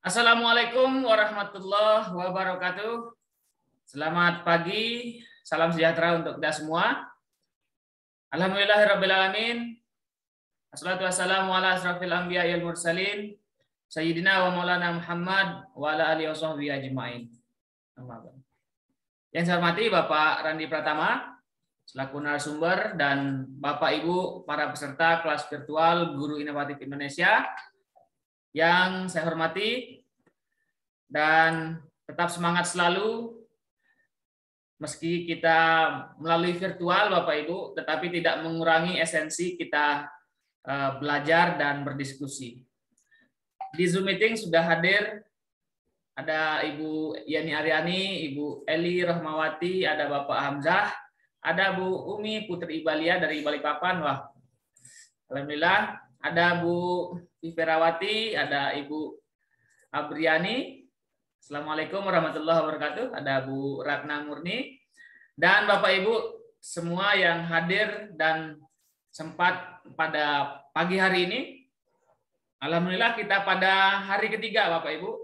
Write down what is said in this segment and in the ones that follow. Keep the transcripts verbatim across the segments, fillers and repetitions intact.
Assalamualaikum warahmatullahi wabarakatuh. Selamat pagi, salam sejahtera untuk kita semua. Alhamdulillahirrabbilalamin. Assalatu wassalamu ala asrafil anbiya wal mursalin. Sayyidina wa maulana Muhammad wa ala alihi wasahbihi ajma'in. Yang saya hormati Bapak Randi Pratama, selaku narasumber, dan Bapak Ibu para peserta kelas virtual Guru Inovatif Indonesia. Yang saya hormati, dan tetap semangat selalu meski kita melalui virtual Bapak Ibu, tetapi tidak mengurangi esensi kita belajar dan berdiskusi. Di Zoom meeting sudah hadir ada Ibu Yani Aryani, Ibu Eli Rohmawati, ada Bapak Hamzah, ada Bu Umi Putri Ibalia dari Balikpapan. Wah, alhamdulillah. Ada Bu Viverawati, ada Ibu Abriani. Assalamualaikum warahmatullahi wabarakatuh. Ada Bu Ratna Murni. Dan Bapak Ibu semua yang hadir dan sempat pada pagi hari ini. Alhamdulillah kita pada hari ketiga Bapak Ibu.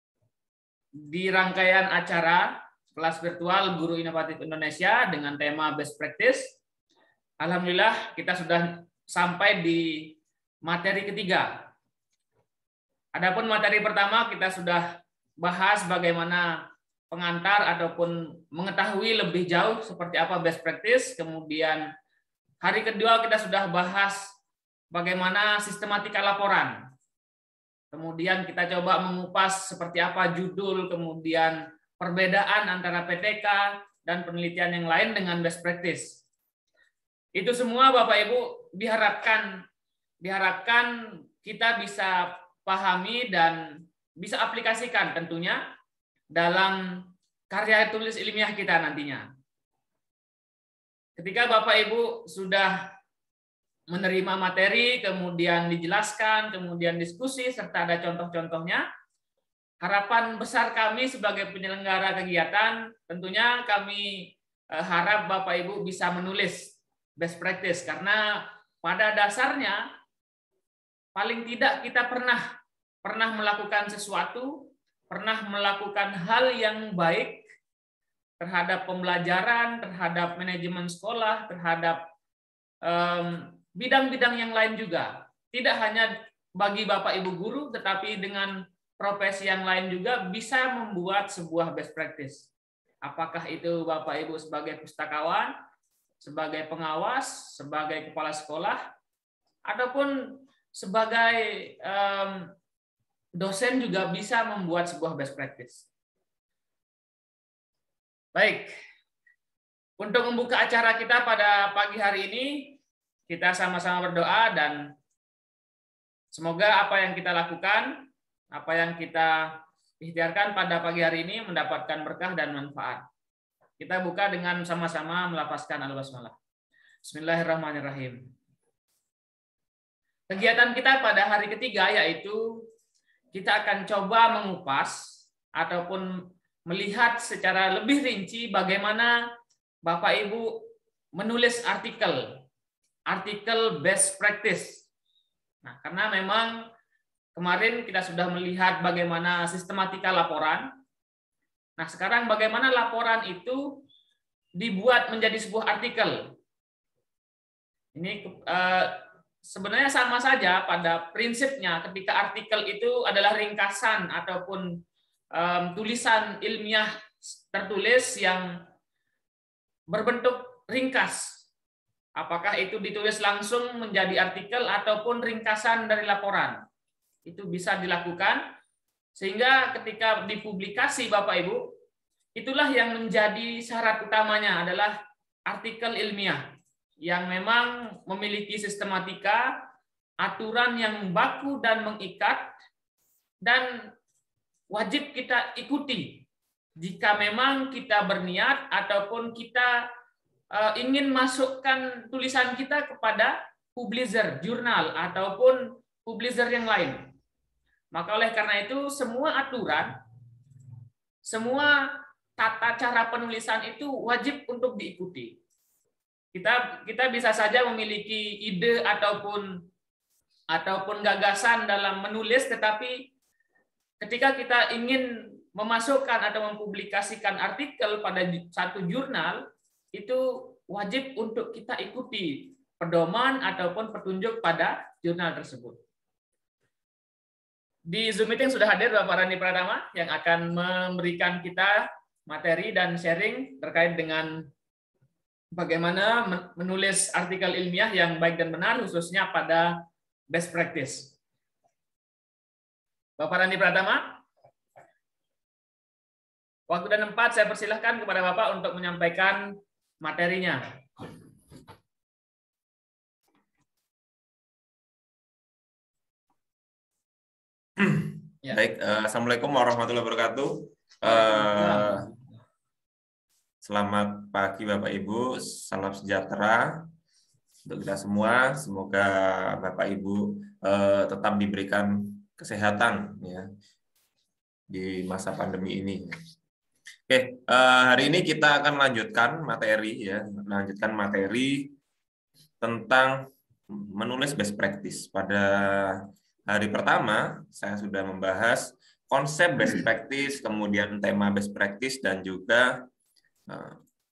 Di rangkaian acara kelas virtual Guru Inovatif Indonesia dengan tema Best Practice. Alhamdulillah kita sudah sampai di materi ketiga. Adapun materi pertama kita sudah bahas bagaimana pengantar ataupun mengetahui lebih jauh seperti apa best practice. Kemudian hari kedua kita sudah bahas bagaimana sistematika laporan. Kemudian kita coba mengupas seperti apa judul, kemudian perbedaan antara P T K dan penelitian yang lain dengan best practice. Itu semua Bapak Ibu diharapkan diharapkan kita bisa pahami dan bisa aplikasikan tentunya dalam karya tulis ilmiah kita nantinya. Ketika Bapak Ibu sudah menerima materi, kemudian dijelaskan, kemudian diskusi, serta ada contoh-contohnya, harapan besar kami sebagai penyelenggara kegiatan, tentunya kami harap Bapak Ibu bisa menulis best practice, karena pada dasarnya paling tidak kita pernah pernah melakukan sesuatu, pernah melakukan hal yang baik terhadap pembelajaran, terhadap manajemen sekolah, terhadap bidang-bidang um, yang lain juga. Tidak hanya bagi Bapak Ibu guru, tetapi dengan profesi yang lain juga bisa membuat sebuah best practice. Apakah itu Bapak Ibu sebagai pustakawan, sebagai pengawas, sebagai kepala sekolah, ataupun sebagai um, dosen juga bisa membuat sebuah best practice. Baik, untuk membuka acara kita pada pagi hari ini, kita sama-sama berdoa dan semoga apa yang kita lakukan, apa yang kita ikhtiarkan pada pagi hari ini mendapatkan berkah dan manfaat. Kita buka dengan sama-sama melafazkan al-basmalah. Bismillahirrahmanirrahim. Kegiatan kita pada hari ketiga yaitu kita akan coba mengupas ataupun melihat secara lebih rinci bagaimana Bapak Ibu menulis artikel, artikel best practice. Nah, karena memang kemarin kita sudah melihat bagaimana sistematika laporan. Nah, sekarang bagaimana laporan itu dibuat menjadi sebuah artikel. Ini eh, sebenarnya sama saja pada prinsipnya ketika artikel itu adalah ringkasan ataupun um, tulisan ilmiah tertulis yang berbentuk ringkas. Apakah itu ditulis langsung menjadi artikel ataupun ringkasan dari laporan. Itu bisa dilakukan sehingga ketika dipublikasi Bapak Ibu, itulah yang menjadi syarat utamanya adalah artikel ilmiah yang memang memiliki sistematika, aturan yang baku dan mengikat, dan wajib kita ikuti jika memang kita berniat ataupun kita ingin masukkan tulisan kita kepada publisher, jurnal, ataupun publisher yang lain. Maka oleh karena itu, semua aturan, semua tata cara penulisan itu wajib untuk diikuti. Kita kita bisa saja memiliki ide ataupun ataupun gagasan dalam menulis, tetapi ketika kita ingin memasukkan atau mempublikasikan artikel pada satu jurnal, itu wajib untuk kita ikuti pedoman ataupun petunjuk pada jurnal tersebut. Di Zoom meeting sudah hadir Bapak Randi Pratama yang akan memberikan kita materi dan sharing terkait dengan bagaimana menulis artikel ilmiah yang baik dan benar, khususnya pada best practice. Bapak Randi Pratama, waktu dan tempat saya persilahkan kepada Bapak untuk menyampaikan materinya. Ya. Baik, uh, Assalamualaikum warahmatullahi wabarakatuh. Uh, selamat pagi Bapak Ibu, salam sejahtera untuk kita semua. Semoga Bapak Ibu uh, tetap diberikan kesehatan ya di masa pandemi ini. Oke, uh, hari ini kita akan lanjutkan materi ya, lanjutkan materi tentang menulis best practice. Pada hari pertama, saya sudah membahas konsep best practice, kemudian tema best practice, dan juga uh,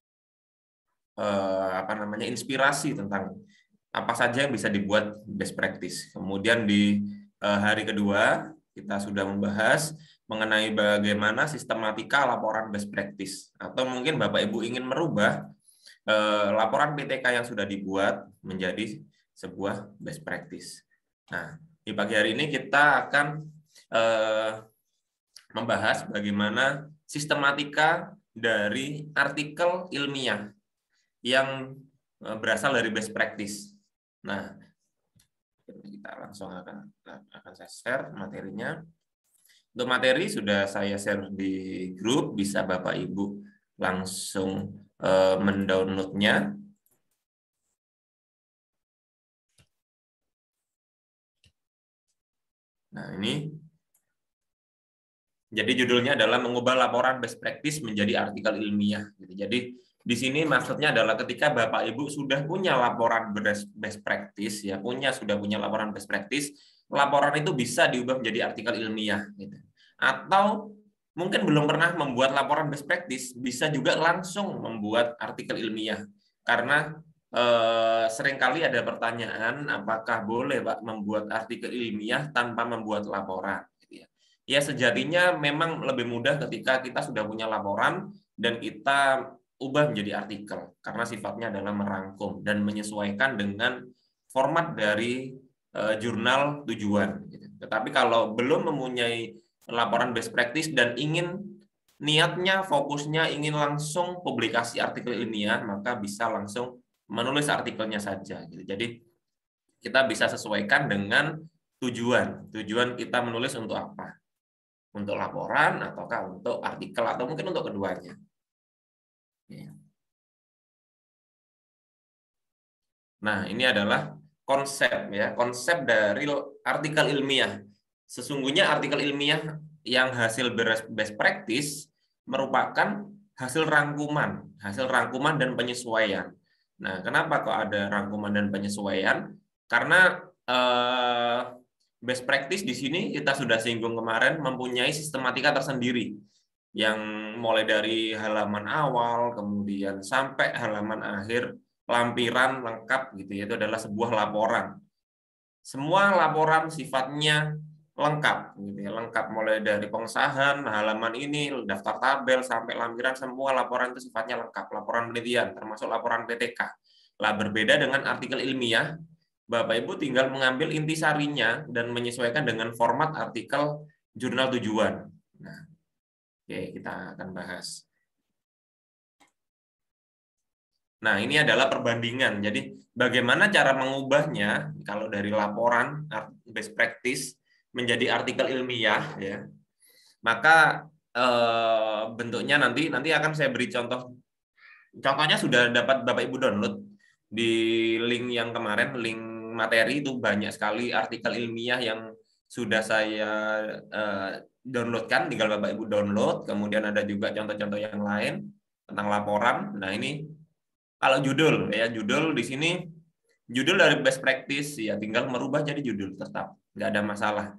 uh, apa namanya inspirasi tentang apa saja yang bisa dibuat best practice. Kemudian di uh, hari kedua, kita sudah membahas mengenai bagaimana sistematika laporan best practice. Atau mungkin Bapak Ibu ingin merubah uh, laporan P T K yang sudah dibuat menjadi sebuah best practice. Nah, di pagi hari ini kita akan eh, membahas bagaimana sistematika dari artikel ilmiah yang eh, berasal dari best practice. Nah, kita langsung akan akan saya share materinya. Untuk materi sudah saya share di grup, bisa Bapak Ibu langsung eh, mendownloadnya. Nah, ini jadi judulnya adalah mengubah laporan best practice menjadi artikel ilmiah. Jadi di sini maksudnya adalah ketika Bapak Ibu sudah punya laporan best practice, ya punya sudah punya laporan best practice, laporan itu bisa diubah menjadi artikel ilmiah. Gitu. Atau mungkin belum pernah membuat laporan best practice, bisa juga langsung membuat artikel ilmiah. Karena Eh, seringkali ada pertanyaan, apakah boleh Pak membuat artikel ilmiah tanpa membuat laporan? Ya sejatinya memang lebih mudah ketika kita sudah punya laporan dan kita ubah menjadi artikel, karena sifatnya adalah merangkum dan menyesuaikan dengan format dari eh, jurnal tujuan. Tetapi kalau belum mempunyai laporan best practice dan ingin niatnya, fokusnya ingin langsung publikasi artikel ilmiah, maka bisa langsung menulis artikelnya saja. Jadi kita bisa sesuaikan dengan tujuan. Tujuan kita menulis untuk apa? Untuk laporan ataukah untuk artikel atau mungkin untuk keduanya. Nah, ini adalah konsep ya, konsep dari artikel ilmiah. Sesungguhnya artikel ilmiah yang hasil best practice merupakan hasil rangkuman, hasil rangkuman dan penyesuaian. Nah, kenapa kok ada rangkuman dan penyesuaian? Karena eh, best practice di sini kita sudah singgung kemarin mempunyai sistematika tersendiri yang mulai dari halaman awal kemudian sampai halaman akhir, lampiran lengkap gitu ya, itu adalah sebuah laporan. Semua laporan sifatnya lengkap gitu ya, lengkap mulai dari pengesahan, halaman ini, daftar tabel sampai lampiran, semua laporan itu sifatnya lengkap, laporan penelitian termasuk laporan P T K. Lah berbeda dengan artikel ilmiah, Bapak Ibu tinggal mengambil intisarinya dan menyesuaikan dengan format artikel jurnal tujuan. Nah, oke, kita akan bahas. Nah, ini adalah perbandingan. Jadi, bagaimana cara mengubahnya kalau dari laporan best practice menjadi artikel ilmiah ya. Maka eh, bentuknya nanti nanti akan saya beri contoh. Contohnya sudah dapat Bapak Ibu download di link yang kemarin, link materi itu banyak sekali artikel ilmiah yang sudah saya eh, downloadkan, tinggal Bapak Ibu download. Kemudian ada juga contoh-contoh yang lain tentang laporan. Nah, ini kalau judul ya, judul di sini judul dari best practice ya tinggal merubah jadi judul tetap, nggak ada masalah.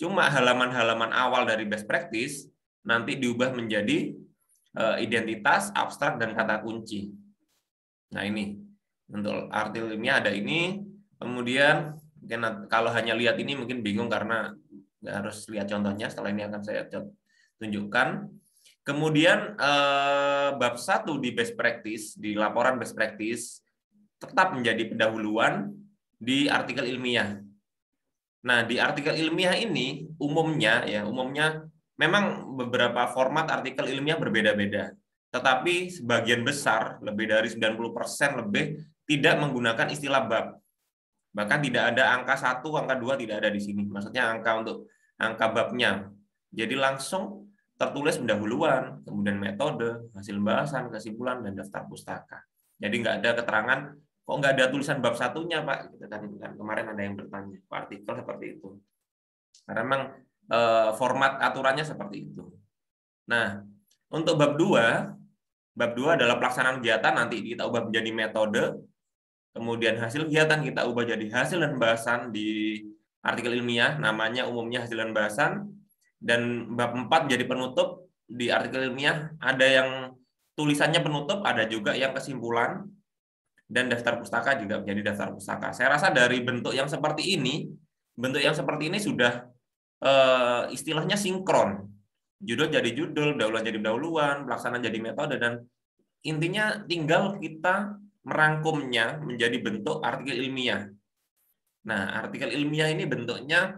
Cuma halaman-halaman awal dari best practice nanti diubah menjadi identitas, abstrak, dan kata kunci. Nah ini, untuk artikel ilmiah ada ini. Kemudian mungkin kalau hanya lihat ini mungkin bingung karena nggak harus lihat contohnya. Setelah ini akan saya tunjukkan. Kemudian bab satu di best practice, di laporan best practice, tetap menjadi pendahuluan di artikel ilmiah. Nah, di artikel ilmiah ini umumnya ya, umumnya memang beberapa format artikel ilmiah berbeda-beda. Tetapi sebagian besar, lebih dari sembilan puluh persen lebih, tidak menggunakan istilah bab. Bahkan tidak ada angka satu, angka dua tidak ada di sini. Maksudnya angka untuk angka babnya. Jadi langsung tertulis pendahuluan, kemudian metode, hasil bahasan, kesimpulan, dan daftar pustaka. Jadi nggak ada keterangan, kok nggak ada tulisan bab satunya, Pak? Gitu kan, kemarin ada yang bertanya, Pak, artikel seperti itu. Karena memang eh, format aturannya seperti itu. Nah, untuk bab dua, bab dua adalah pelaksanaan kegiatan, nanti kita ubah menjadi metode, kemudian hasil kegiatan kita ubah jadi hasil dan bahasan di artikel ilmiah, namanya umumnya hasil dan bahasan, dan bab empat jadi penutup di artikel ilmiah, ada yang tulisannya penutup, ada juga yang kesimpulan, dan daftar pustaka juga menjadi daftar pustaka. Saya rasa dari bentuk yang seperti ini, bentuk yang seperti ini sudah eh, istilahnya sinkron. Judul jadi judul, pendahuluan jadi pendahuluan, pelaksanaan jadi metode, dan intinya tinggal kita merangkumnya menjadi bentuk artikel ilmiah. Nah, artikel ilmiah ini bentuknya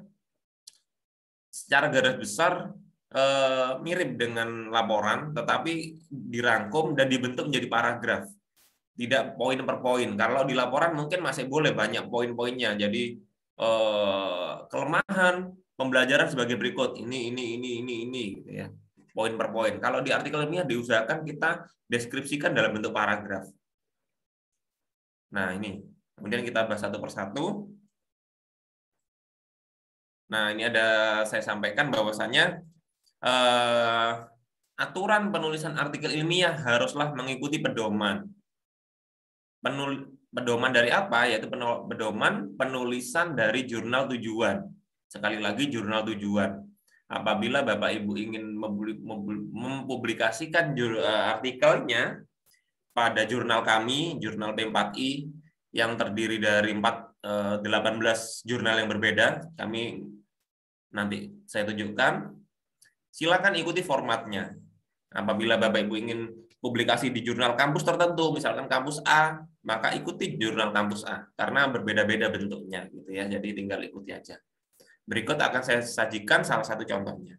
secara garis besar eh, mirip dengan laporan, tetapi dirangkum dan dibentuk menjadi paragraf. Tidak poin per poin. Kalau di laporan mungkin masih boleh banyak poin-poinnya. Jadi eh, kelemahan pembelajaran sebagai berikut. Ini, ini, ini, ini, ini, gitu ya. Poin per poin. Kalau di artikel ilmiah diusahakan kita deskripsikan dalam bentuk paragraf. Nah ini. Kemudian kita bahas satu persatu. Nah ini ada saya sampaikan bahwasannya eh, aturan penulisan artikel ilmiah haruslah mengikuti pedoman. Penul, pedoman dari apa? Yaitu pedoman penulisan dari jurnal tujuan. Sekali lagi jurnal tujuan. Apabila Bapak Ibu ingin mempublikasikan artikelnya pada jurnal kami, jurnal P empat I, yang terdiri dari delapan belas jurnal yang berbeda, kami nanti saya tunjukkan, silakan ikuti formatnya. Apabila Bapak Ibu ingin publikasi di jurnal kampus tertentu, misalkan kampus A, maka ikuti jurnal kampus A karena berbeda-beda bentuknya gitu ya. Jadi tinggal ikuti aja. Berikut akan saya sajikan salah satu contohnya.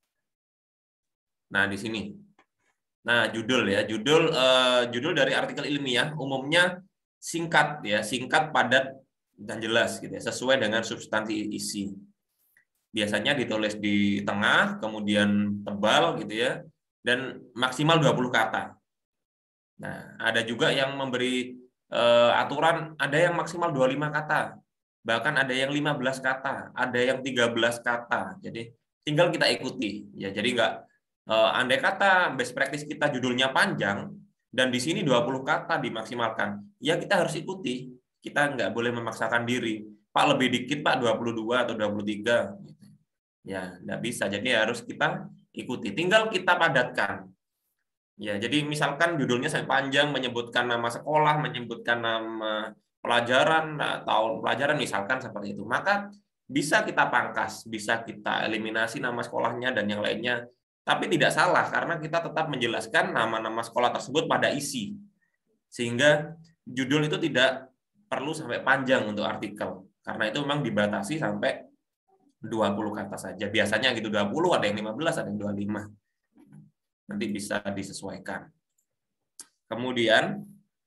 Nah, di sini. Nah, judul ya, judul eh, judul dari artikel ilmiah umumnya singkat ya, singkat, padat, dan jelas gitu ya, sesuai dengan substansi isi. Biasanya ditulis di tengah, kemudian tebal gitu ya, dan maksimal dua puluh kata. Nah, ada juga yang memberi eh, aturan, ada yang maksimal dua puluh lima kata, bahkan ada yang lima belas kata, ada yang tiga belas kata. Jadi tinggal kita ikuti ya. Jadi enggak eh, andai kata best practice kita judulnya panjang dan di sini dua puluh kata dimaksimalkan, ya kita harus ikuti. Kita enggak boleh memaksakan diri. Pak lebih dikit Pak, dua puluh dua atau dua puluh tiga. Ya, enggak bisa. Jadi harus kita ikuti. Tinggal kita padatkan. Ya, jadi misalkan judulnya sangat panjang, menyebutkan nama sekolah, menyebutkan nama pelajaran, tahun pelajaran misalkan seperti itu. Maka bisa kita pangkas, bisa kita eliminasi nama sekolahnya dan yang lainnya. Tapi tidak salah karena kita tetap menjelaskan nama-nama sekolah tersebut pada isi. Sehingga judul itu tidak perlu sampai panjang untuk artikel. Karena itu memang dibatasi sampai dua puluh kata saja. Biasanya gitu dua puluh, ada yang lima belas, ada yang dua puluh lima. Nanti bisa disesuaikan. Kemudian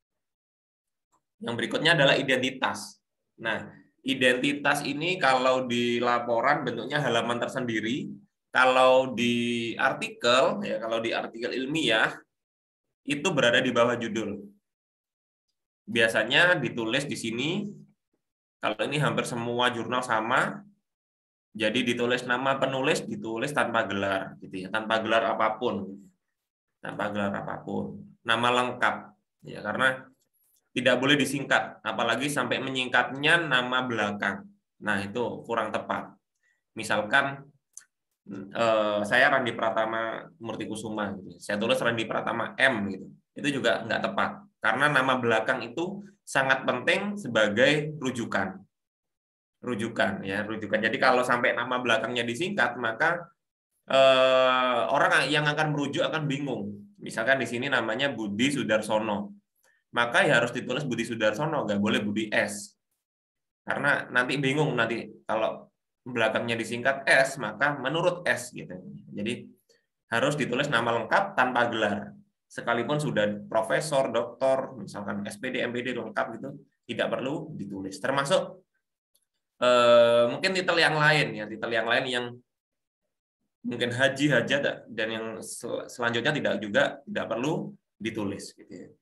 yang berikutnya adalah identitas. Nah, identitas ini kalau di laporan bentuknya halaman tersendiri. Kalau di artikel, ya kalau di artikel ilmiah itu berada di bawah judul. Biasanya ditulis di sini. Kalau ini hampir semua jurnal sama. Jadi ditulis nama penulis, ditulis tanpa gelar, gitu ya, tanpa gelar apapun. Tanpa gelar apapun, nama lengkap ya, karena tidak boleh disingkat, apalagi sampai menyingkatnya nama belakang. Nah, itu kurang tepat. Misalkan eh, saya Randi Pratama Murti Kusuma, gitu. Saya tulis Randi Pratama M, gitu. Itu juga nggak tepat, karena nama belakang itu sangat penting sebagai rujukan. Rujukan, ya, rujukan. Jadi kalau sampai nama belakangnya disingkat, maka eh, orang yang akan merujuk akan bingung. Misalkan di sini namanya Budi Sudarsono, maka ya harus ditulis Budi Sudarsono, nggak boleh Budi S. Karena nanti bingung, nanti kalau belakangnya disingkat S, maka menurut S, gitu. Jadi harus ditulis nama lengkap tanpa gelar. Sekalipun sudah profesor, doktor, misalkan S P D, M P D lengkap gitu, tidak perlu ditulis. Termasuk eh, mungkin titel yang lain, ya, titel yang lain yang mungkin haji, hajat, dan yang sel selanjutnya tidak juga tidak perlu ditulis, gitu ya.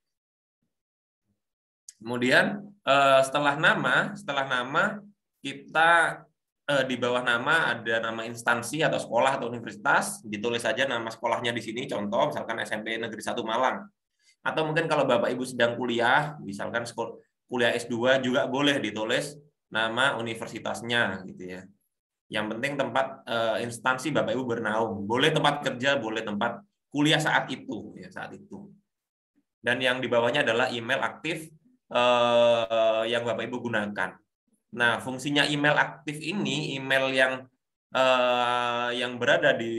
Kemudian eh, setelah nama, setelah nama kita eh, di bawah nama ada nama instansi atau sekolah atau universitas, ditulis saja nama sekolahnya di sini. Contoh misalkan S M P Negeri satu Malang. Atau mungkin kalau Bapak Ibu sedang kuliah, misalkan sekolah, kuliah S dua juga boleh ditulis nama universitasnya, gitu ya. Yang penting tempat eh, instansi Bapak Ibu bernaung. Boleh tempat kerja, boleh tempat kuliah saat itu, ya, saat itu. Dan yang di bawahnya adalah email aktif eh, yang Bapak Ibu gunakan. Nah, fungsinya email aktif ini, email yang eh, yang berada di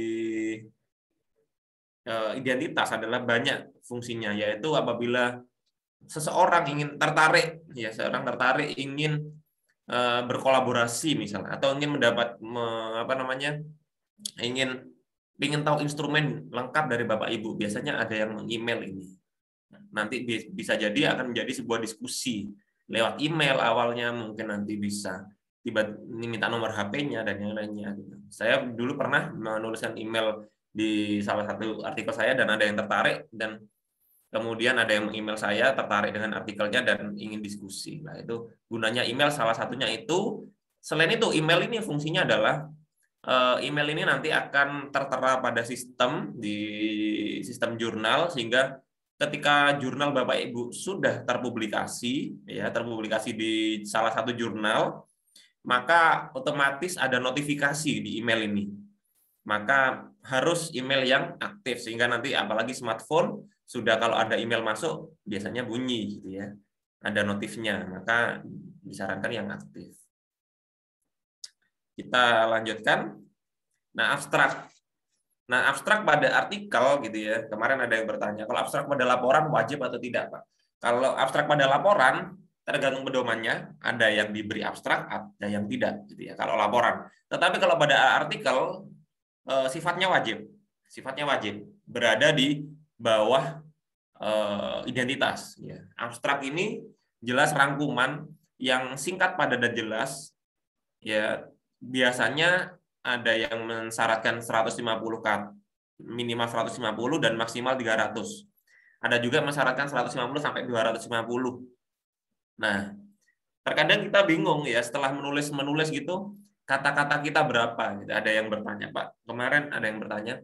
eh, identitas adalah banyak fungsinya, yaitu apabila seseorang ingin tertarik, ya, seorang tertarik ingin eh, berkolaborasi misalnya, atau ingin mendapat me, apa namanya, ingin ingin tahu instrumen lengkap dari Bapak Ibu, biasanya ada yang meng-email ini. Nanti bisa jadi akan menjadi sebuah diskusi lewat email awalnya, mungkin nanti bisa tiba minta nomor H P-nya dan yang lainnya. Saya dulu pernah menuliskan email di salah satu artikel saya dan ada yang tertarik, dan kemudian ada yang email saya tertarik dengan artikelnya dan ingin diskusi. Nah, itu gunanya email salah satunya itu. Selain itu, email ini fungsinya adalah email ini nanti akan tertera pada sistem di sistem jurnal, sehingga ketika jurnal Bapak Ibu sudah terpublikasi, ya, terpublikasi di salah satu jurnal, maka otomatis ada notifikasi di email ini. Maka harus email yang aktif, sehingga nanti apalagi smartphone sudah kalau ada email masuk biasanya bunyi, gitu ya. Ada notifnya, maka disarankan yang aktif. Kita lanjutkan. Nah, abstrak. Nah, abstrak pada artikel, gitu ya. Kemarin ada yang bertanya, kalau abstrak pada laporan wajib atau tidak, Pak? Kalau abstrak pada laporan, tergantung pedomannya, ada yang diberi abstrak, ada yang tidak, gitu ya, kalau laporan. Tetapi kalau pada artikel, eh, sifatnya wajib. Sifatnya wajib. Berada di bawah eh, identitas. Ya. Abstrak ini jelas rangkuman yang singkat, padat, dan jelas. Ya, biasanya ada yang mensyaratkan seratus lima puluh kata, minimal seratus lima puluh dan maksimal tiga ratus. Ada juga mensyaratkan seratus lima puluh sampai dua ratus lima puluh. Nah, terkadang kita bingung, ya, setelah menulis-menulis gitu, kata-kata kita berapa? Ada yang bertanya, Pak. Kemarin ada yang bertanya,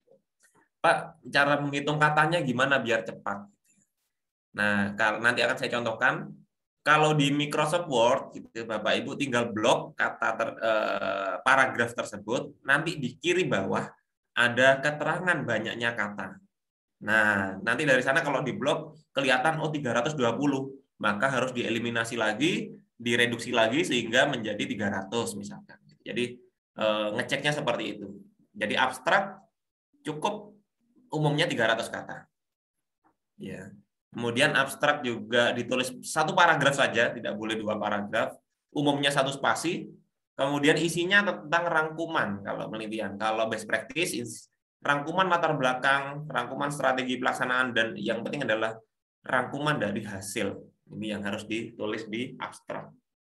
Pak, cara menghitung katanya gimana biar cepat? Nah, nanti akan saya contohkan. Kalau di Microsoft Word, gitu, Bapak Ibu tinggal blok kata ter, eh, paragraf tersebut, nanti di kiri bawah ada keterangan banyaknya kata. Nah, nanti dari sana kalau di blok kelihatan oh tiga ratus dua puluh, maka harus dieliminasi lagi, direduksi lagi sehingga menjadi tiga ratus misalkan. Jadi eh, ngeceknya seperti itu. Jadi abstrak cukup umumnya tiga ratus kata. Ya. Kemudian abstrak juga ditulis satu paragraf saja, tidak boleh dua paragraf. Umumnya satu spasi. Kemudian isinya tentang rangkuman kalau penelitian. Kalau best practice, rangkuman latar belakang, rangkuman strategi pelaksanaan, dan yang penting adalah rangkuman dari hasil. Ini yang harus ditulis di abstrak.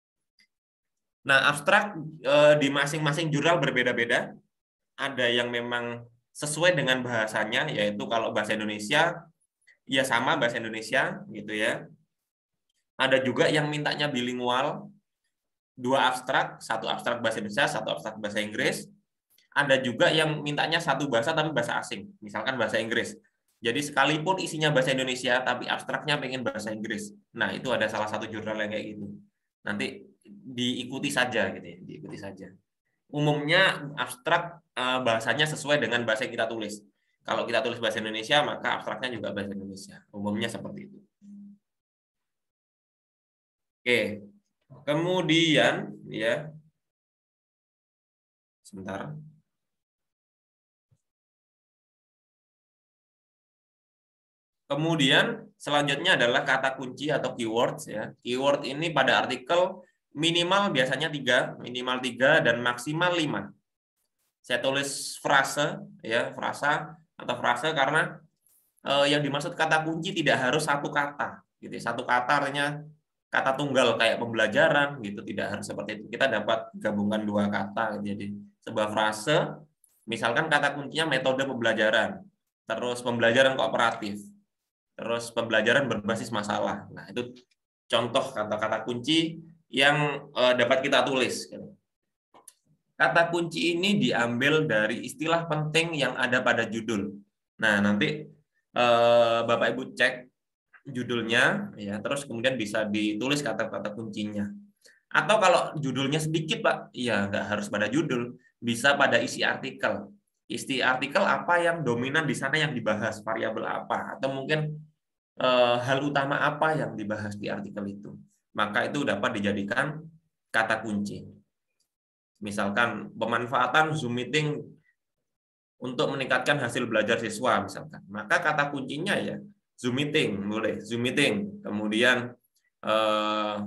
Nah, abstrak di masing-masing jurnal berbeda-beda. Ada yang memang sesuai dengan bahasanya, yaitu kalau bahasa Indonesia ya sama bahasa Indonesia, gitu ya. Ada juga yang mintanya bilingual, dua abstrak, satu abstrak bahasa Indonesia, satu abstrak bahasa Inggris. Ada juga yang mintanya satu bahasa tapi bahasa asing, misalkan bahasa Inggris. Jadi sekalipun isinya bahasa Indonesia tapi abstraknya pengen bahasa Inggris. Nah, itu ada salah satu jurnal yang kayak gitu. Nanti diikuti saja, gitu ya, diikuti saja. umumnya abstrak bahasanya sesuai dengan bahasa yang kita tulis. Kalau kita tulis bahasa Indonesia, maka abstraknya juga bahasa Indonesia. Umumnya seperti itu. Oke. Kemudian ya. Sebentar. Kemudian selanjutnya adalah kata kunci atau keywords ya. Keyword ini pada artikel minimal biasanya tiga, minimal tiga dan maksimal lima. Saya tulis frase ya, frasa atau frase karena eh, yang dimaksud kata kunci tidak harus satu kata. Gitu. Satu kata artinya kata tunggal kayak pembelajaran gitu, tidak harus seperti itu. Kita dapat gabungkan dua kata. Jadi sebuah frase, misalkan kata kuncinya metode pembelajaran, terus pembelajaran kooperatif. Terus pembelajaran berbasis masalah. Nah, itu contoh kata-kata kunci yang uh, dapat kita tulis. Kata kunci ini diambil dari istilah penting yang ada pada judul. Nah, nanti uh, Bapak Ibu cek judulnya, ya, terus kemudian bisa ditulis kata-kata kuncinya. Atau kalau judulnya sedikit, Pak, ya nggak harus pada judul, bisa pada isi artikel. Isi artikel apa yang dominan di sana yang dibahas, variabel apa, atau mungkin eh, hal utama apa yang dibahas di artikel itu. Maka itu dapat dijadikan kata kunci. Misalkan pemanfaatan Zoom meeting untuk meningkatkan hasil belajar siswa, misalkan. Maka kata kuncinya ya Zoom meeting, boleh Zoom meeting. Kemudian eh,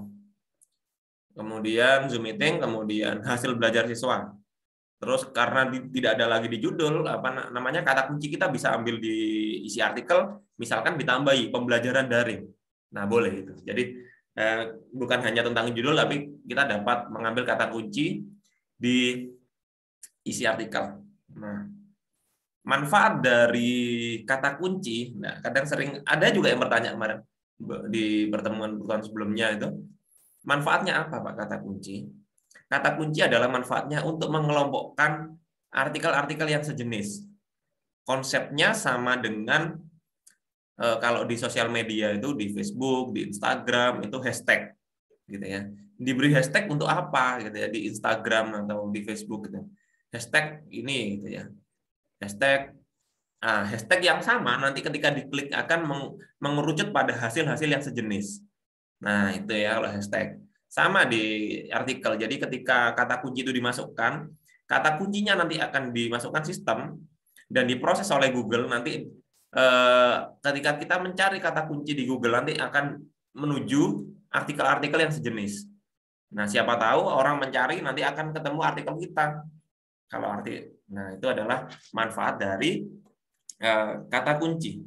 kemudian Zoom meeting, kemudian hasil belajar siswa. Terus karena di, tidak ada lagi di judul, apa namanya kata kunci kita bisa ambil di isi artikel, misalkan ditambahi pembelajaran daring. Nah, boleh itu. Jadi eh, bukan hanya tentang judul, tapi kita dapat mengambil kata kunci di isi artikel. Nah, manfaat dari kata kunci, nah kadang sering ada juga yang bertanya kemarin di pertemuan-pertemuan sebelumnya itu, manfaatnya apa Pak kata kunci? Kata kunci adalah manfaatnya untuk mengelompokkan artikel-artikel yang sejenis. Konsepnya sama dengan e, kalau di sosial media itu di Facebook, di Instagram itu hashtag, gitu ya. Diberi hashtag untuk apa, gitu ya, di Instagram atau di Facebook gitu. Hashtag ini, gitu ya. Hashtag, ah, hashtag yang sama nanti ketika diklik akan mengerucut pada hasil-hasil yang sejenis. Nah itu ya kalau hashtag. Sama di artikel. Jadi ketika kata kunci itu dimasukkan, kata kuncinya nanti akan dimasukkan sistem dan diproses oleh Google. Nanti eh, ketika kita mencari kata kunci di Google nanti akan menuju artikel-artikel yang sejenis. Nah, siapa tahu orang mencari nanti akan ketemu artikel kita. Kalau arti, nah itu adalah manfaat dari eh, kata kunci.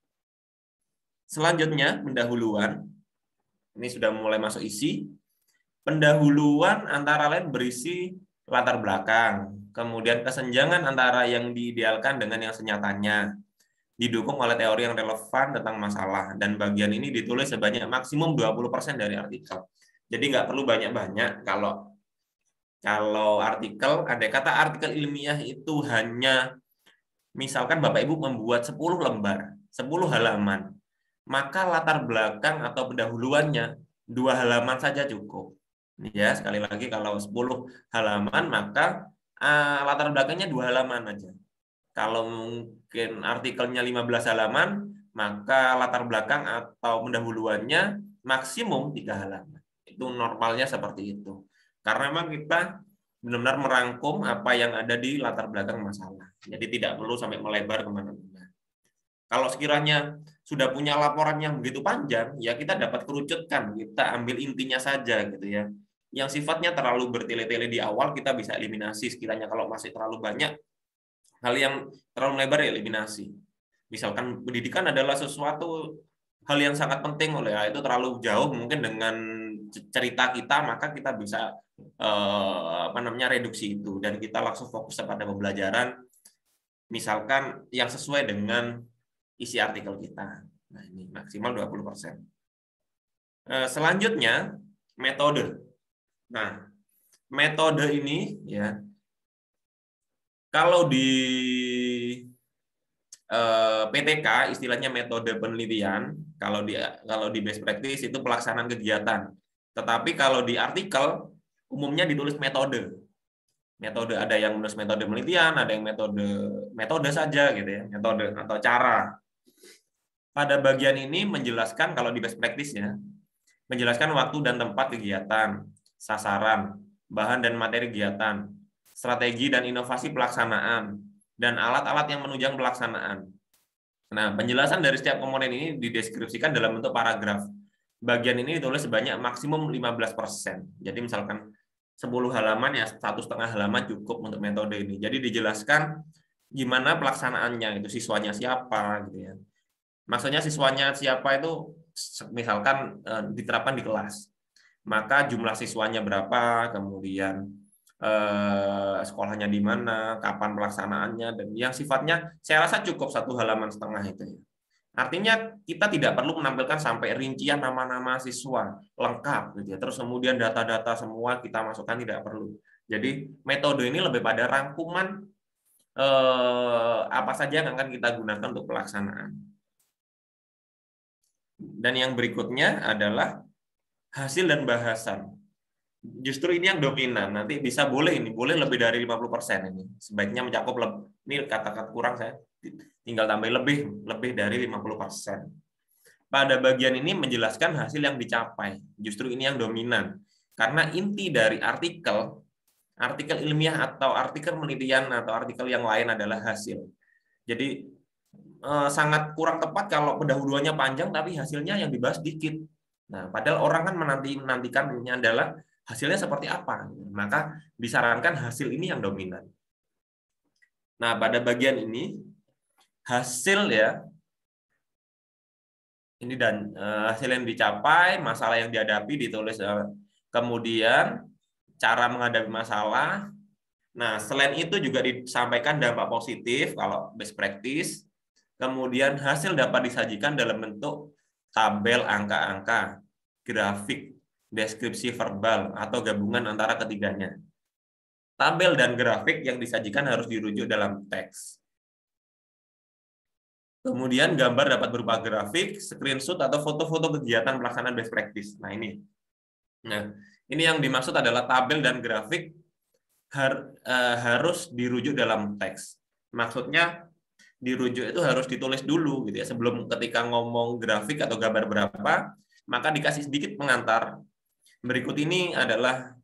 Selanjutnya pendahuluan. Ini sudah mulai masuk isi. Pendahuluan antara lain berisi latar belakang, kemudian kesenjangan antara yang diidealkan dengan yang senyatanya, didukung oleh teori yang relevan tentang masalah, dan bagian ini ditulis sebanyak maksimum dua puluh persen dari artikel. Jadi nggak perlu banyak-banyak. Kalau kalau artikel, ada kata artikel ilmiah itu hanya, misalkan Bapak Ibu membuat sepuluh lembar, sepuluh halaman, maka latar belakang atau pendahuluannya dua halaman saja cukup. Ya, sekali lagi kalau sepuluh halaman maka uh, latar belakangnya dua halaman aja. Kalau mungkin artikelnya lima belas halaman, maka latar belakang atau pendahuluannya maksimum tiga halaman. Itu normalnya seperti itu. Karena memang kita benar-benar merangkum apa yang ada di latar belakang masalah. Jadi tidak perlu sampai melebar kemana-mana. Kalau sekiranya sudah punya laporan yang begitu panjang, ya kita dapat kerucutkan, kita ambil intinya saja gitu ya. Yang sifatnya terlalu bertele-tele di awal kita bisa eliminasi. Sekiranya kalau masih terlalu banyak hal yang terlalu lebar ya eliminasi. Misalkan pendidikan adalah sesuatu hal yang sangat penting, oleh itu terlalu jauh mungkin dengan cerita kita, maka kita bisa eh, apa namanya reduksi itu dan kita langsung fokus pada pembelajaran. Misalkan yang sesuai dengan isi artikel kita. Nah, ini maksimal dua puluh persen. Selanjutnya metode. Nah, metode ini ya kalau di eh, P T K istilahnya metode penelitian, kalau di kalau di best practice itu pelaksanaan kegiatan. Tetapi kalau di artikel umumnya ditulis metode. Metode ada yang menulis metode penelitian, ada yang metode metode saja gitu ya, metode atau cara. Pada bagian ini menjelaskan kalau di best practice-nya, menjelaskan waktu dan tempat kegiatan, sasaran, bahan dan materi kegiatan, strategi dan inovasi pelaksanaan, dan alat-alat yang menunjang pelaksanaan. Nah, penjelasan dari setiap komponen ini dideskripsikan dalam bentuk paragraf. Bagian ini ditulis sebanyak maksimum lima belas persen. Jadi misalkan sepuluh halaman ya satu setengah halaman cukup untuk metode ini. Jadi dijelaskan gimana pelaksanaannya, itu siswanya siapa gitu ya. Maksudnya siswanya siapa itu misalkan eh, diterapkan di kelas. Maka jumlah siswanya berapa, kemudian eh, sekolahnya di mana, kapan pelaksanaannya, dan yang sifatnya saya rasa cukup satu halaman setengah itu ya. Artinya kita tidak perlu menampilkan sampai rincian nama-nama siswa lengkap gitu ya. Terus kemudian data-data semua kita masukkan, tidak perlu. Jadi metode ini lebih pada rangkuman eh, apa saja yang akan kita gunakan untuk pelaksanaan. Dan yang berikutnya adalah hasil dan bahasan. Justru ini yang dominan. Nanti bisa boleh ini, boleh lebih dari lima puluh persen ini. Sebaiknya mencakup lebih. Ini kata-kata kurang saya tinggal tambah lebih lebih dari lima puluh persen. Pada bagian ini menjelaskan hasil yang dicapai. Justru ini yang dominan. Karena inti dari artikel artikel ilmiah atau artikel penelitian atau artikel yang lain adalah hasil. Jadi eh, sangat kurang tepat kalau pendahuluannya panjang tapi hasilnya yang dibahas dikit. Nah, padahal orang kan menanti menantikan ini adalah hasilnya seperti apa. Maka disarankan hasil ini yang dominan. Nah, pada bagian ini hasil ya, ini dan uh, hasil yang dicapai, masalah yang dihadapi ditulis, uh, kemudian cara menghadapi masalah. Nah, selain itu juga disampaikan dampak positif kalau best practice, kemudian hasil dapat disajikan dalam bentuk tabel angka-angka, grafik, deskripsi verbal, atau gabungan antara ketiganya. Tabel dan grafik yang disajikan harus dirujuk dalam teks. Kemudian gambar dapat berupa grafik, screenshot, atau foto-foto kegiatan pelaksanaan best practice. Nah ini, nah ini yang dimaksud adalah tabel dan grafik har, uh, harus dirujuk dalam teks. Maksudnya dirujuk itu harus ditulis dulu gitu ya, sebelum ketika ngomong grafik atau gambar berapa, maka dikasih sedikit pengantar. Berikut ini adalah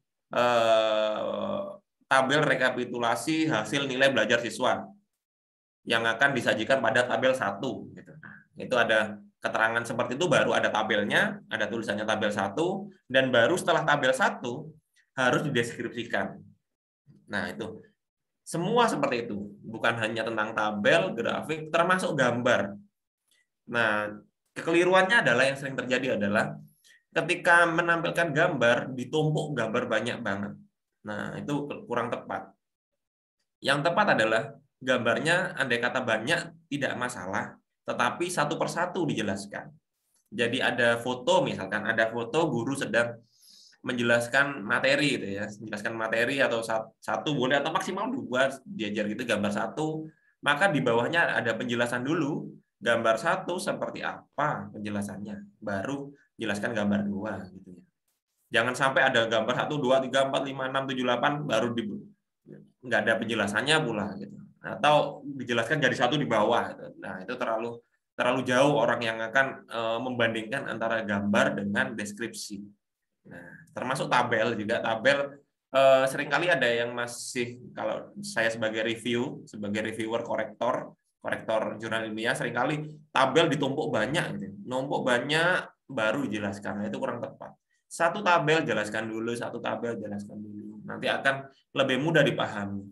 uh, tabel rekapitulasi hasil nilai belajar siswa yang akan disajikan pada tabel satu. Gitu. Nah, itu ada keterangan seperti itu, baru ada tabelnya, ada tulisannya tabel satu, dan baru setelah tabel satu harus dideskripsikan. Nah, itu. Semua seperti itu. Bukan hanya tentang tabel, grafik, termasuk gambar. Nah, kekeliruannya adalah yang sering terjadi adalah ketika menampilkan gambar, ditumpuk gambar banyak banget. Nah, itu kurang tepat. Yang tepat adalah gambarnya andai kata banyak tidak masalah, tetapi satu persatu dijelaskan. Jadi ada foto, misalkan ada foto guru sedang menjelaskan materi, gitu ya, menjelaskan materi atau satu boleh atau maksimal dua diajar gitu gambar satu, maka di bawahnya ada penjelasan dulu gambar satu seperti apa penjelasannya, baru jelaskan gambar dua, gitu ya. Jangan sampai ada gambar satu, dua, tiga, empat, lima, enam, tujuh, delapan baru di nggak ada penjelasannya pula gitu. Atau dijelaskan jadi satu di bawah. Nah, itu terlalu terlalu jauh orang yang akan e, membandingkan antara gambar dengan deskripsi. Nah, termasuk tabel juga. Tabel e, seringkali ada yang masih, kalau saya sebagai review, sebagai reviewer korektor, korektor jurnal ilmiah, seringkali tabel ditumpuk banyak gitu. Numpuk banyak baru dijelaskan. Nah, itu kurang tepat. Satu tabel jelaskan dulu, satu tabel jelaskan dulu. Nanti akan lebih mudah dipahami.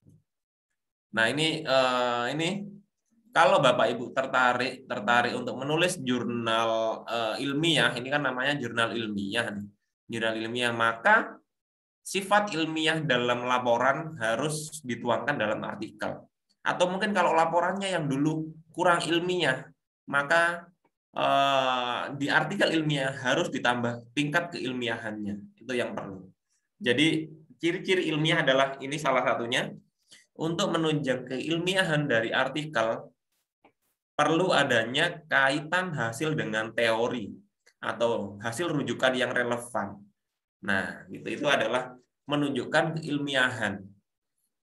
Nah, ini eh, ini kalau Bapak Ibu tertarik tertarik untuk menulis jurnal eh, ilmiah, ini kan namanya jurnal ilmiah nih. Jurnal ilmiah, maka sifat ilmiah dalam laporan harus dituangkan dalam artikel. Atau mungkin kalau laporannya yang dulu kurang ilmiah, maka eh, di artikel ilmiah harus ditambah tingkat keilmiahannya. Itu yang perlu. Jadi ciri-ciri ilmiah adalah ini salah satunya. Untuk menunjang keilmiahan dari artikel, perlu adanya kaitan hasil dengan teori atau hasil rujukan yang relevan. Nah, itu itu adalah menunjukkan keilmiahan.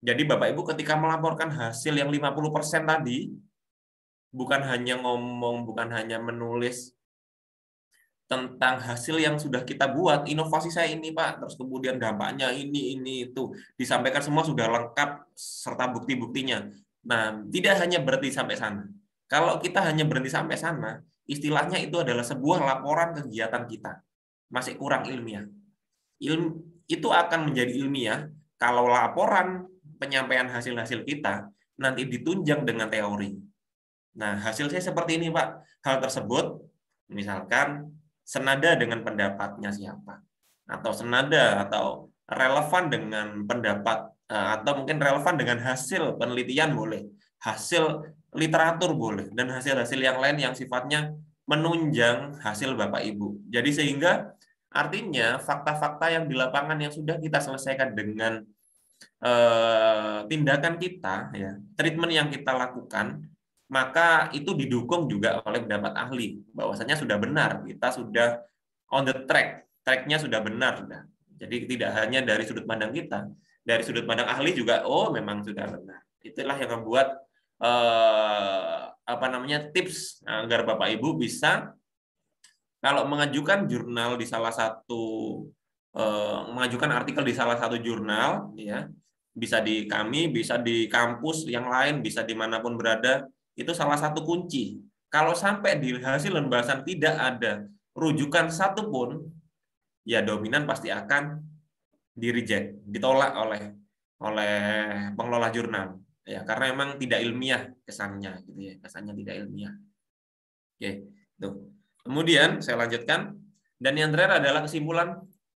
Jadi Bapak Ibu ketika melaporkan hasil yang lima puluh persen tadi, bukan hanya ngomong, bukan hanya menulis tentang hasil yang sudah kita buat, inovasi saya ini Pak, terus kemudian dampaknya ini, ini, itu, disampaikan semua sudah lengkap, serta bukti-buktinya. Nah, tidak hanya berhenti sampai sana. Kalau kita hanya berhenti sampai sana, istilahnya itu adalah sebuah laporan kegiatan kita. Masih kurang ilmiah. Ilmu, itu akan menjadi ilmiah kalau laporan penyampaian hasil-hasil kita nanti ditunjang dengan teori. Nah, hasil saya seperti ini Pak. Hal tersebut, misalkan, senada dengan pendapatnya siapa, atau senada atau relevan dengan pendapat, atau mungkin relevan dengan hasil penelitian boleh, hasil literatur boleh, dan hasil-hasil yang lain yang sifatnya menunjang hasil Bapak Ibu. Jadi sehingga artinya fakta-fakta yang di lapangan yang sudah kita selesaikan dengan eh, tindakan kita, ya, treatment yang kita lakukan, maka itu didukung juga oleh pendapat ahli bahwasanya sudah benar, kita sudah on the track, tracknya sudah benar, sudah. Jadi tidak hanya dari sudut pandang kita, dari sudut pandang ahli juga, oh memang sudah benar. Itulah yang membuat eh, apa namanya tips agar Bapak Ibu bisa kalau mengajukan jurnal di salah satu eh, mengajukan artikel di salah satu jurnal, ya bisa di kami, bisa di kampus yang lain, bisa dimanapun berada. Itu salah satu kunci. Kalau sampai di hasil pembahasan tidak ada rujukan satupun, ya dominan pasti akan di-reject, ditolak oleh oleh pengelola jurnal. Ya, karena memang tidak ilmiah kesannya, gitu ya, kesannya tidak ilmiah. Oke, tuh. Kemudian saya lanjutkan, dan yang terakhir adalah kesimpulan.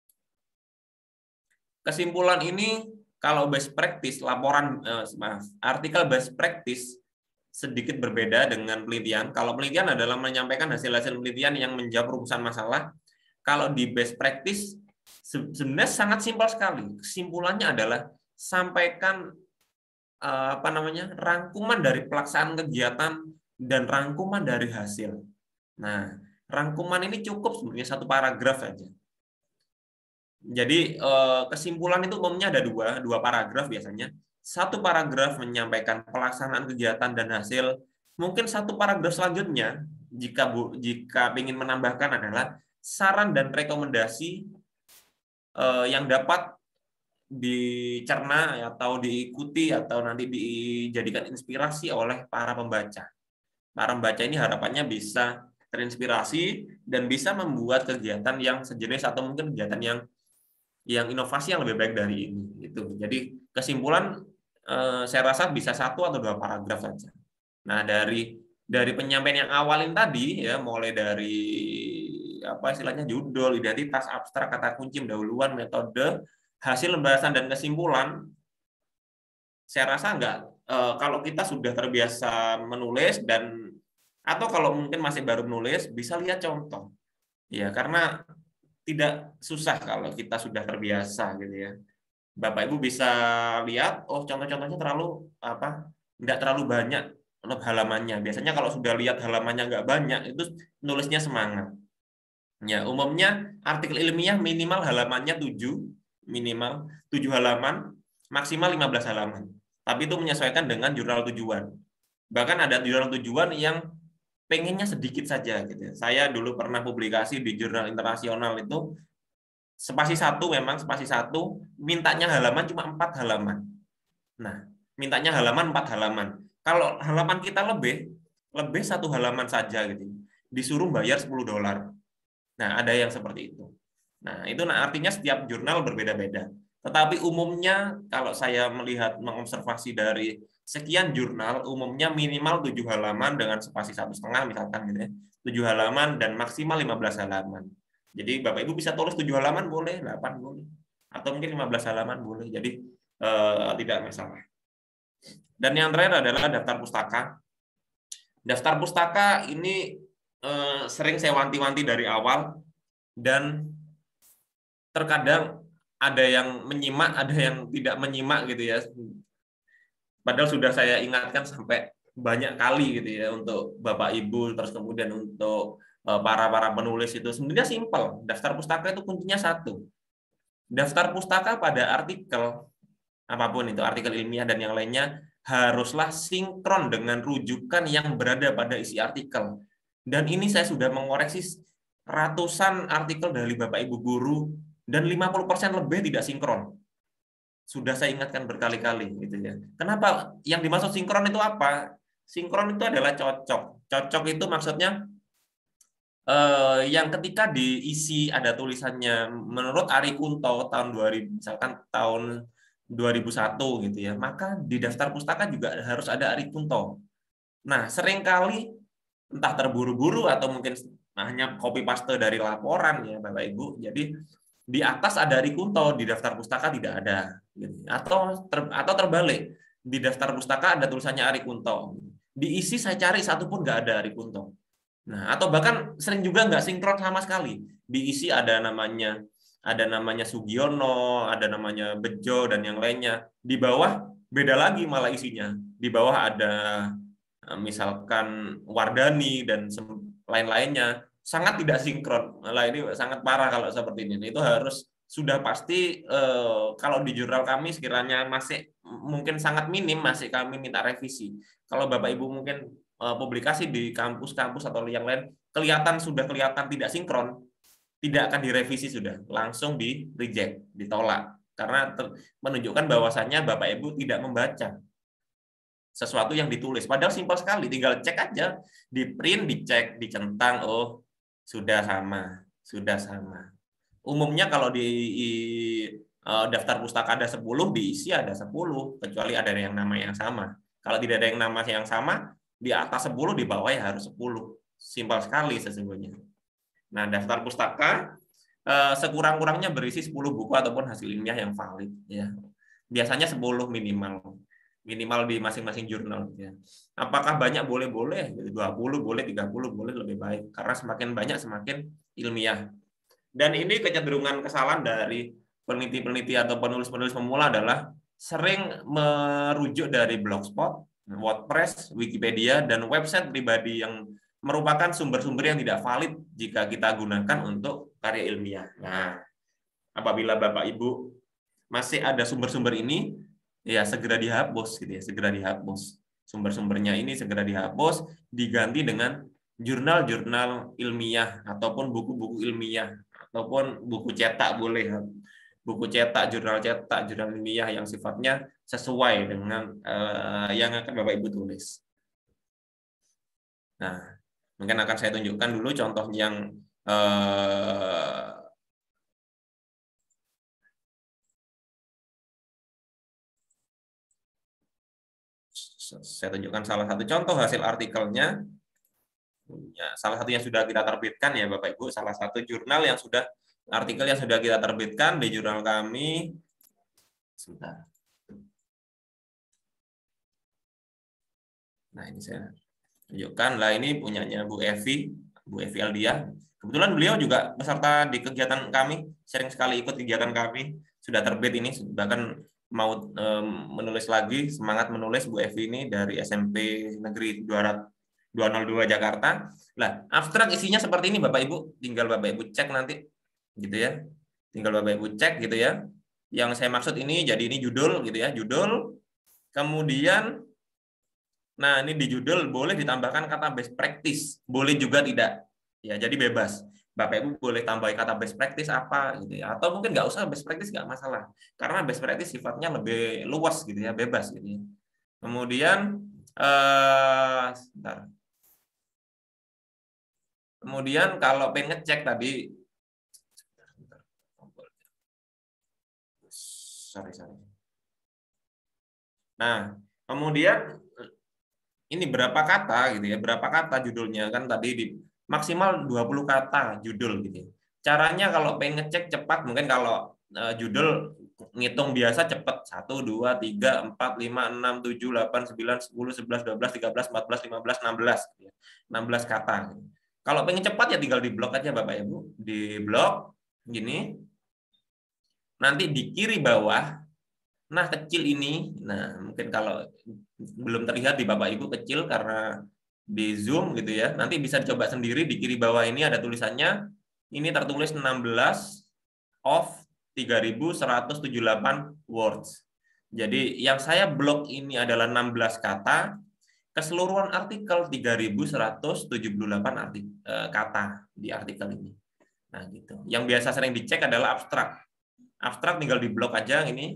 Kesimpulan ini kalau best practice, laporan eh, maaf, artikel best practice sedikit berbeda dengan penelitian. Kalau penelitian adalah menyampaikan hasil-hasil penelitian yang menjawab rumusan masalah. Kalau di best practice sebenarnya sangat simpel sekali. Kesimpulannya adalah sampaikan apa namanya rangkuman dari pelaksanaan kegiatan dan rangkuman dari hasil. Nah, rangkuman ini cukup sebenarnya satu paragraf saja. Jadi kesimpulan itu umumnya ada dua, dua paragraf biasanya. Satu paragraf menyampaikan pelaksanaan kegiatan dan hasil. Mungkin satu paragraf selanjutnya, jika bu, jika ingin menambahkan adalah saran dan rekomendasi eh, yang dapat dicerna atau diikuti atau nanti dijadikan inspirasi oleh para pembaca. Para pembaca ini harapannya bisa terinspirasi dan bisa membuat kegiatan yang sejenis atau mungkin kegiatan yang yang inovasi yang lebih baik dari ini. Itu. Jadi kesimpulan eh, saya rasa bisa satu atau dua paragraf saja. Nah dari dari penyampaian yang awalin tadi ya, mulai dari apa istilahnya judul, identitas, abstrak, kata kunci, pendahuluan, metode, hasil pembahasan dan kesimpulan, saya rasa enggak. Eh, kalau kita sudah terbiasa menulis dan atau kalau mungkin masih baru menulis, bisa lihat contoh. Ya karena tidak susah kalau kita sudah terbiasa gitu ya. Bapak Ibu bisa lihat, oh contoh-contohnya terlalu apa? Enggak terlalu banyak halamannya. Biasanya kalau sudah lihat halamannya enggak banyak, itu nulisnya semangat. Ya, umumnya artikel ilmiah minimal halamannya tujuh, minimal tujuh halaman, maksimal lima belas halaman. Tapi itu menyesuaikan dengan jurnal tujuan. Bahkan ada jurnal tujuan yang pengennya sedikit saja gitu. Saya dulu pernah publikasi di jurnal internasional itu spasi satu memang spasi satu mintanya halaman cuma empat halaman. Nah, mintanya halaman empat halaman. Kalau halaman kita lebih lebih satu halaman saja gitu. Disuruh bayar sepuluh dolar. Nah, ada yang seperti itu. Nah, itu artinya setiap jurnal berbeda-beda. Tetapi umumnya kalau saya melihat mengobservasi dari sekian jurnal, umumnya minimal tujuh halaman dengan spasi satu setengah misalkan gitu ya. tujuh halaman dan maksimal lima belas halaman. Jadi Bapak Ibu bisa tulis tujuh halaman boleh, delapan boleh. Atau mungkin lima belas halaman boleh. Jadi eh, tidak masalah. Dan yang terakhir adalah daftar pustaka. Daftar pustaka ini eh, sering saya wanti-wanti dari awal dan terkadang ada yang menyimak, ada yang tidak menyimak gitu ya. Padahal sudah saya ingatkan sampai banyak kali gitu ya untuk Bapak Ibu, terus kemudian untuk para para penulis itu sebenarnya simpel. Daftar pustaka itu kuncinya satu. Daftar pustaka pada artikel apapun itu artikel ilmiah dan yang lainnya haruslah sinkron dengan rujukan yang berada pada isi artikel. Dan ini saya sudah mengoreksi ratusan artikel dari Bapak Ibu guru dan lima puluh persen lebih tidak sinkron. Sudah saya ingatkan berkali-kali gitu ya. Kenapa? Yang dimaksud sinkron itu apa? Sinkron itu adalah cocok. Cocok itu maksudnya eh, yang ketika diisi ada tulisannya menurut Ari Kunto tahun dua ribu misalkan tahun dua ribu satu gitu ya, maka di daftar pustaka juga harus ada Ari Kunto. Nah, seringkali entah terburu-buru atau mungkin hanya copy paste dari laporan ya Bapak Ibu. Jadi di atas ada Ari Kunto, di daftar pustaka tidak ada. Atau ter, atau terbalik, di daftar pustaka ada tulisannya Ari Kunto. Diisi saya cari satu pun nggak ada Ari Kunto. Nah, atau bahkan sering juga nggak sinkron sama sekali. Diisi ada namanya ada namanya Sugiono, ada namanya Bejo dan yang lainnya. Di bawah beda lagi malah isinya. Di bawah ada misalkan Wardani dan lain-lainnya, sangat tidak sinkron. Malah ini sangat parah kalau seperti ini. Itu harus sudah pasti eh, kalau di jurnal kami sekiranya masih mungkin sangat minim, masih kami minta revisi. Kalau Bapak Ibu mungkin eh, publikasi di kampus-kampus atau yang lain kelihatan sudah kelihatan tidak sinkron, tidak akan direvisi, sudah langsung di reject, ditolak karena menunjukkan bahwasannya Bapak Ibu tidak membaca sesuatu yang ditulis. Padahal simpel sekali, tinggal cek aja, di print, dicek, dicentang, oh sudah sama, sudah sama. Umumnya kalau di uh, daftar pustaka ada sepuluh, diisi ada sepuluh, kecuali ada yang nama yang sama. Kalau tidak ada yang nama yang sama, di atas sepuluh, di bawah ya harus sepuluh. Simpel sekali sesungguhnya. Nah, daftar pustaka uh, sekurang-kurangnya berisi sepuluh buku ataupun hasil ilmiah yang valid. Ya. Biasanya sepuluh minimal. Minimal di masing-masing jurnal. Ya. Apakah banyak? Boleh-boleh. dua puluh boleh, tiga puluh boleh, lebih baik. Karena semakin banyak, semakin ilmiah. Dan ini kecenderungan kesalahan dari peneliti-peneliti atau penulis-penulis pemula adalah sering merujuk dari Blogspot, WordPress, Wikipedia, dan website pribadi yang merupakan sumber-sumber yang tidak valid jika kita gunakan untuk karya ilmiah. Nah, apabila Bapak Ibu masih ada sumber-sumber ini, ya segera dihapus gitu ya, segera dihapus. Sumber-sumbernya ini segera dihapus, diganti dengan jurnal-jurnal ilmiah ataupun buku-buku ilmiah ataupun buku cetak boleh. Buku cetak, jurnal cetak, jurnal ilmiah yang sifatnya sesuai dengan uh, yang akan Bapak Ibu tulis. Nah, mungkin akan saya tunjukkan dulu contoh yang uh, saya tunjukkan salah satu contoh hasil artikelnya. Ya, salah satu yang sudah kita terbitkan ya Bapak Ibu, salah satu jurnal yang sudah artikel yang sudah kita terbitkan di jurnal kami. Sebentar. Nah, ini saya tunjukkan. Lah ini punyanya Bu Evi, Bu Evi Aldia. Kebetulan beliau juga peserta di kegiatan kami, sering sekali ikut kegiatan kami. Sudah terbit ini, bahkan mau um, menulis lagi, semangat menulis Bu Evi ini dari S M P Negeri dua nol dua Jakarta. Lah, abstrak isinya seperti ini Bapak Ibu, tinggal Bapak Ibu cek nanti gitu ya. Tinggal Bapak Ibu cek gitu ya. Yang saya maksud ini jadi ini judul gitu ya, judul. Kemudian nah, ini di judul boleh ditambahkan kata best practice, boleh juga tidak. Ya, jadi bebas. Bapak Ibu boleh tambahin kata best practice apa gitu ya. Atau mungkin nggak usah best practice, nggak masalah. Karena best practice sifatnya lebih luas gitu ya, bebas gitu ya. Kemudian eh sebentar. Kemudian kalau pengen ngecek tadi, sorry sorry. Nah, kemudian ini berapa kata gitu ya, berapa kata judulnya kan tadi di maksimal dua puluh kata judul gitu ya. Caranya kalau pengen ngecek cepat, mungkin kalau uh, judul ngitung biasa cepat satu, dua, tiga, empat, lima, enam, tujuh, delapan, sembilan, sepuluh, sebelas, dua belas, tiga belas, empat belas, lima belas, enam belas gitu ya. enam belas kata gitu. Kalau pengen cepat ya tinggal di blok aja Bapak Ibu, di blok gini. Nanti di kiri bawah, nah kecil ini, nah mungkin kalau belum terlihat di Bapak Ibu kecil karena di zoom gitu ya. Nanti bisa coba sendiri di kiri bawah ini ada tulisannya, ini tertulis enam belas of tiga ribu seratus tujuh puluh delapan words. Jadi yang saya blok ini adalah enam belas kata, keseluruhan artikel tiga ribu seratus tujuh puluh delapan arti, eh, kata di artikel ini. Nah, gitu. Yang biasa sering dicek adalah abstrak. Abstrak tinggal di blok aja ini.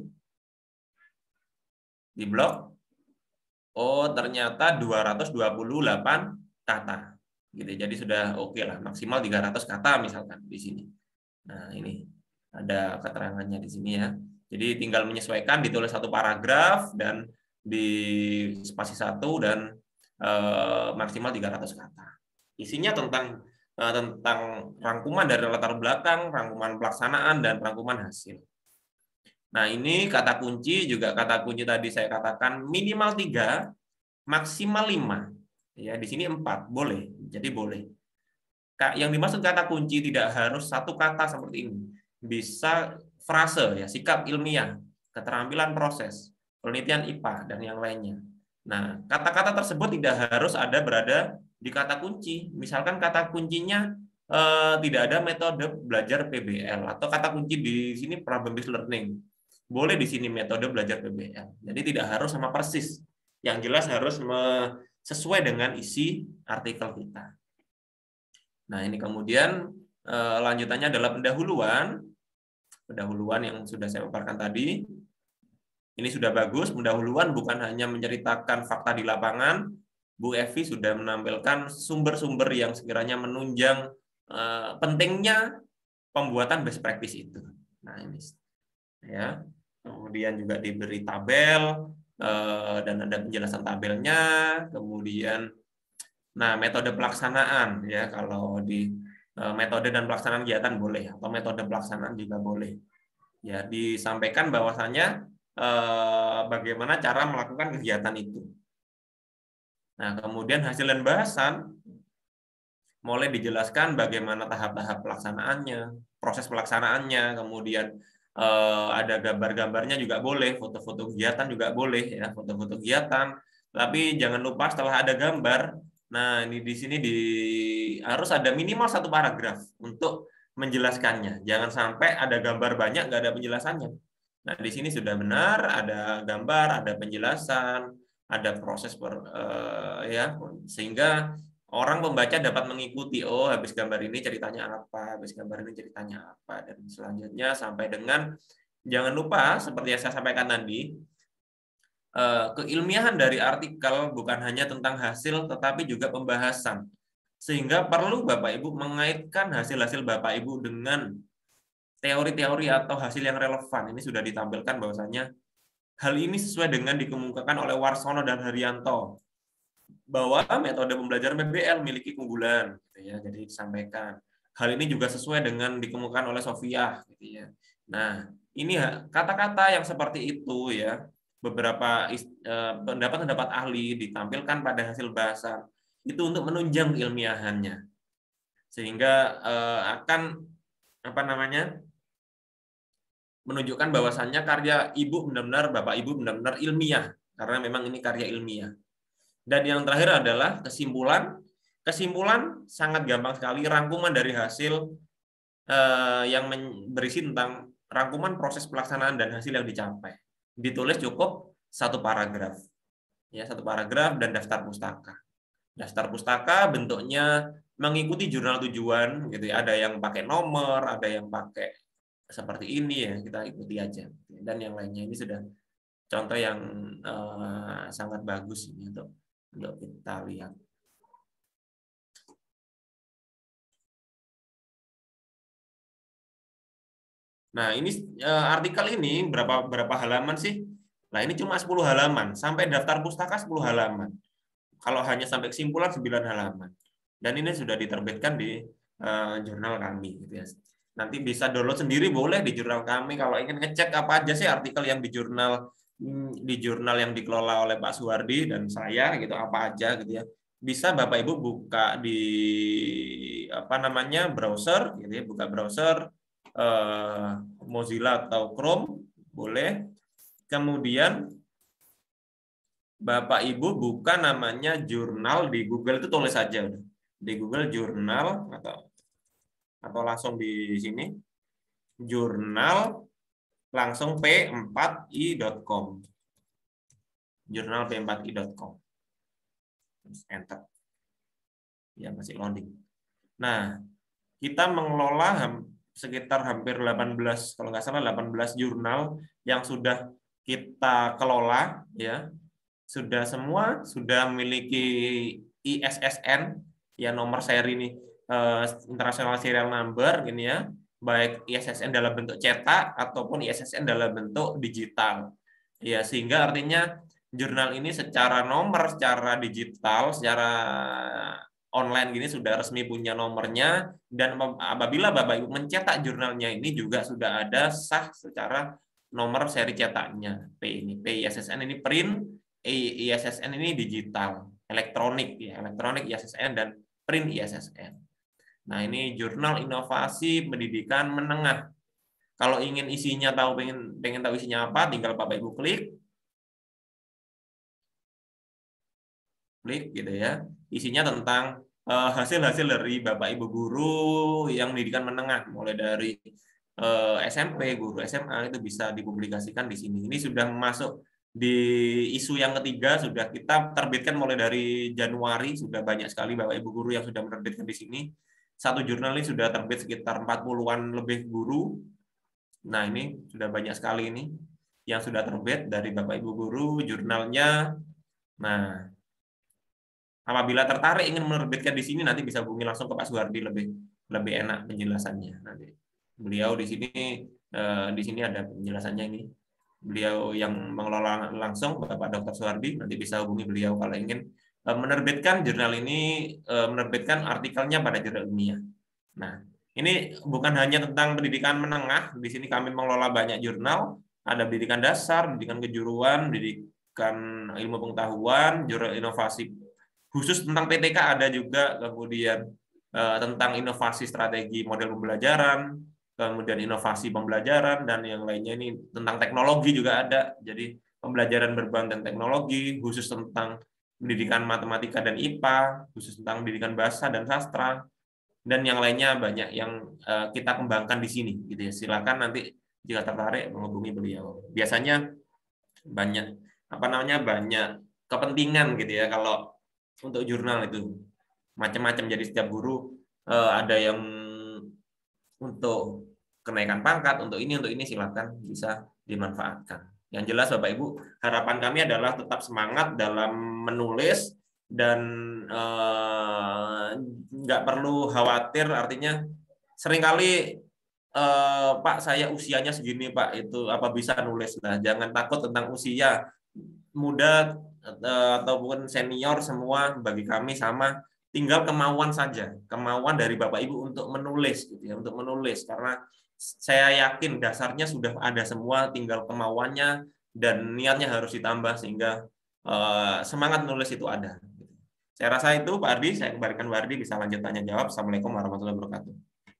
Di blok. Oh, ternyata dua ratus dua puluh delapan kata. Gitu. Jadi sudah oke lah, maksimal tiga ratus kata misalkan di sini. Nah, ini ada keterangannya di sini ya. Jadi tinggal menyesuaikan, ditulis satu paragraf dan di spasi satu dan eh, maksimal tiga ratus kata. Isinya tentang eh, tentang rangkuman dari latar belakang, rangkuman pelaksanaan dan rangkuman hasil. Nah, ini kata kunci juga kata kunci tadi saya katakan minimal tiga, maksimal lima. Ya, di sini empat, boleh. Jadi boleh. Yang dimaksud kata kunci tidak harus satu kata seperti ini. Bisa frase, ya, sikap ilmiah, keterampilan proses, penelitian I P A, dan yang lainnya. Nah, kata-kata tersebut tidak harus ada berada di kata kunci. Misalkan kata kuncinya eh, tidak ada metode belajar P B L, atau kata kunci di sini problem-based learning. Boleh di sini metode belajar P B L. Jadi tidak harus sama persis. Yang jelas harus sesuai dengan isi artikel kita. Nah, ini kemudian eh, lanjutannya adalah pendahuluan. Pendahuluan yang sudah saya paparkan tadi. Ini sudah bagus, pendahuluan bukan hanya menceritakan fakta di lapangan. Bu Evi sudah menampilkan sumber-sumber yang sekiranya menunjang eh, pentingnya pembuatan best practice itu. Nah, ini ya. Kemudian juga diberi tabel eh, dan ada penjelasan tabelnya. Kemudian nah, metode pelaksanaan ya, kalau di metode dan pelaksanaan kegiatan boleh, atau metode pelaksanaan juga boleh. Ya, disampaikan bahwasannya eh, bagaimana cara melakukan kegiatan itu. Nah, kemudian hasil dan bahasan mulai dijelaskan bagaimana tahap-tahap pelaksanaannya, proses pelaksanaannya, kemudian eh, ada gambar-gambarnya juga boleh, foto-foto kegiatan juga boleh ya, foto-foto kegiatan. Tapi jangan lupa setelah ada gambar, nah, ini di sini di harus ada minimal satu paragraf untuk menjelaskannya. Jangan sampai ada gambar banyak nggak ada penjelasannya. Nah, di sini sudah benar ada gambar, ada penjelasan, ada proses per, uh, ya, sehingga orang pembaca dapat mengikuti. Oh, habis gambar ini ceritanya apa, habis gambar ini ceritanya apa, dan selanjutnya sampai dengan jangan lupa seperti yang saya sampaikan tadi. Keilmiahan dari artikel bukan hanya tentang hasil, tetapi juga pembahasan. Sehingga perlu Bapak Ibu mengaitkan hasil-hasil Bapak Ibu dengan teori-teori atau hasil yang relevan. Ini sudah ditampilkan bahwasanya hal ini sesuai dengan dikemukakan oleh Warsono dan Haryanto, bahwa metode pembelajaran P B L memiliki keunggulan. Gitu ya. Jadi disampaikan. Hal ini juga sesuai dengan dikemukakan oleh Sofia. Gitu ya. Nah, ini kata-kata yang seperti itu ya, beberapa pendapat-pendapat ahli ditampilkan pada hasil bahasan itu untuk menunjang keilmiahannya, sehingga eh, akan apa namanya menunjukkan bahwasannya karya ibu benar-benar bapak ibu benar-benar ilmiah, karena memang ini karya ilmiah. Dan yang terakhir adalah kesimpulan. Kesimpulan sangat gampang sekali, rangkuman dari hasil eh, yang berisi tentang rangkuman proses pelaksanaan dan hasil yang dicapai. Ditulis cukup satu paragraf, ya, satu paragraf dan daftar pustaka. Daftar pustaka bentuknya mengikuti jurnal tujuan, gitu ya. Ada yang pakai nomor, ada yang pakai seperti ini ya, kita ikuti aja. Dan yang lainnya ini sudah contoh yang uh, sangat bagus ini untuk untuk kita lihat. Nah, ini uh, artikel ini berapa berapa halaman sih? Nah, ini cuma sepuluh halaman, sampai daftar pustaka sepuluh halaman. Kalau hanya sampai kesimpulan sembilan halaman. Dan ini sudah diterbitkan di uh, jurnal kami gitu ya. Nanti bisa download sendiri boleh di jurnal kami kalau ingin ngecek apa aja sih artikel yang di jurnal di jurnal yang dikelola oleh Pak Suwardi dan saya gitu, apa aja gitu ya. Bisa Bapak Ibu buka di apa namanya browser gitu ya, buka browser eh, Mozilla atau Chrome boleh. Kemudian Bapak Ibu buka namanya jurnal di Google, itu tulis saja di Google jurnal atau atau langsung di sini jurnal langsung p empat i dot com. Jurnal p empat i dot com. Enter. Ya, masih loading. Nah, kita mengelola sekitar hampir delapan belas, kalau nggak salah delapan belas jurnal yang sudah kita kelola, ya, sudah semua sudah memiliki I S S N, ya, nomor seri ini, eh, International Serial Number, ini ya, baik I S S N dalam bentuk cetak ataupun I S S N dalam bentuk digital, ya, sehingga artinya jurnal ini secara nomor, secara digital, secara online gini sudah resmi punya nomornya, dan apabila Bapak Ibu mencetak jurnalnya ini juga sudah ada sah secara nomor seri cetaknya. P ini, P I S S N ini print, I S S N ini digital, elektronik ya, elektronik I S S N dan print I S S N. Nah, ini jurnal inovasi pendidikan menengah. Kalau ingin isinya tahu, pengen pengen tahu isinya apa, tinggal Bapak Ibu klik. Klik gitu ya. Isinya tentang hasil-hasil dari Bapak Ibu guru yang pendidikan menengah, mulai dari S M P, guru S M A, itu bisa dipublikasikan di sini. Ini sudah masuk di isu yang ketiga, sudah kita terbitkan mulai dari Januari, sudah banyak sekali Bapak Ibu guru yang sudah menerbitkan di sini. Satu jurnal ini sudah terbit sekitar empat puluhan lebih guru. Nah, ini sudah banyak sekali ini yang sudah terbit dari Bapak Ibu guru, jurnalnya. Nah, apabila tertarik ingin menerbitkan di sini, nanti bisa hubungi langsung ke Pak Suhardi, lebih lebih enak penjelasannya. Nanti beliau di sini eh, di sini ada penjelasannya ini. Beliau yang mengelola langsung, Bapak Doktor Suhardi, nanti bisa hubungi beliau kalau ingin eh, menerbitkan jurnal ini, eh, menerbitkan artikelnya pada jurnal ilmiah. Nah, ini bukan hanya tentang pendidikan menengah. Di sini kami mengelola banyak jurnal, ada pendidikan dasar, pendidikan kejuruan, pendidikan ilmu pengetahuan, jurnal inovasi khusus tentang P T K ada juga, kemudian eh, tentang inovasi strategi model pembelajaran, kemudian inovasi pembelajaran, dan yang lainnya ini tentang teknologi juga ada. Jadi pembelajaran berbahan teknologi, khusus tentang pendidikan matematika dan I P A, khusus tentang pendidikan bahasa dan sastra, dan yang lainnya banyak yang eh, kita kembangkan di sini. Gitu ya. Silakan nanti jika tertarik menghubungi beliau. Biasanya banyak apa namanya banyak kepentingan gitu ya kalau untuk jurnal itu macam-macam. Jadi setiap guru eh, ada yang untuk kenaikan pangkat, untuk ini, untuk ini, silakan bisa dimanfaatkan. Yang jelas Bapak Ibu, harapan kami adalah tetap semangat dalam menulis dan eh, nggak perlu khawatir. Artinya seringkali eh, Pak, saya usianya segini Pak, itu apa bisa nulis? Nah, jangan takut tentang usia. Muda ataupun senior, semua bagi kami sama, tinggal kemauan saja, kemauan dari Bapak Ibu untuk menulis gitu ya, untuk menulis, karena saya yakin dasarnya sudah ada semua, tinggal kemauannya dan niatnya harus ditambah sehingga eh, semangat menulis itu ada. Saya rasa itu Pak Ardi, saya kembalikan Pak Ardi, bisa lanjut tanya jawab. Assalamualaikum warahmatullahi wabarakatuh.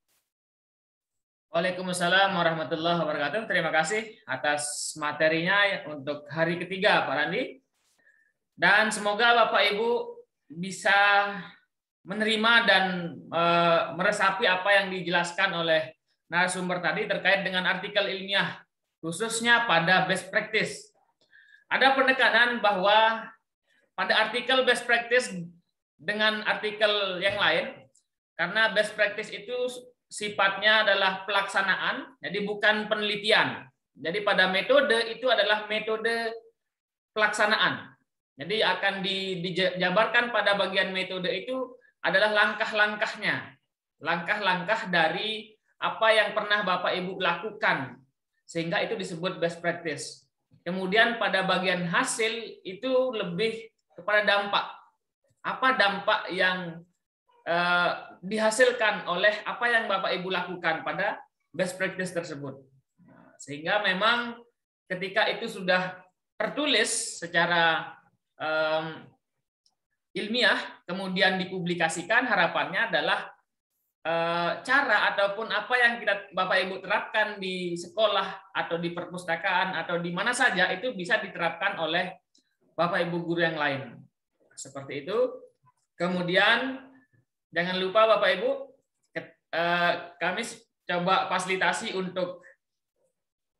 Waalaikumsalam warahmatullahi wabarakatuh. Terima kasih atas materinya untuk hari ketiga Pak Randi. Dan semoga Bapak Ibu bisa menerima dan e, meresapi apa yang dijelaskan oleh narasumber tadi terkait dengan artikel ilmiah, khususnya pada best practice. Ada penekanan bahwa pada artikel best practice dengan artikel yang lain, karena best practice itu sifatnya adalah pelaksanaan, jadi bukan penelitian. Jadi pada metode itu adalah metode pelaksanaan. Jadi akan dijabarkan pada bagian metode itu adalah langkah-langkahnya. Langkah-langkah dari apa yang pernah Bapak Ibu lakukan. Sehingga itu disebut best practice. Kemudian pada bagian hasil itu lebih kepada dampak. Apa dampak yang eh, dihasilkan oleh apa yang Bapak Ibu lakukan pada best practice tersebut. Sehingga memang ketika itu sudah tertulis secara Um, ilmiah, kemudian dipublikasikan, harapannya adalah uh, cara ataupun apa yang kita Bapak Ibu terapkan di sekolah atau di perpustakaan atau di mana saja itu bisa diterapkan oleh Bapak Ibu guru yang lain. Seperti itu. Kemudian jangan lupa Bapak Ibu, uh, kami coba fasilitasi untuk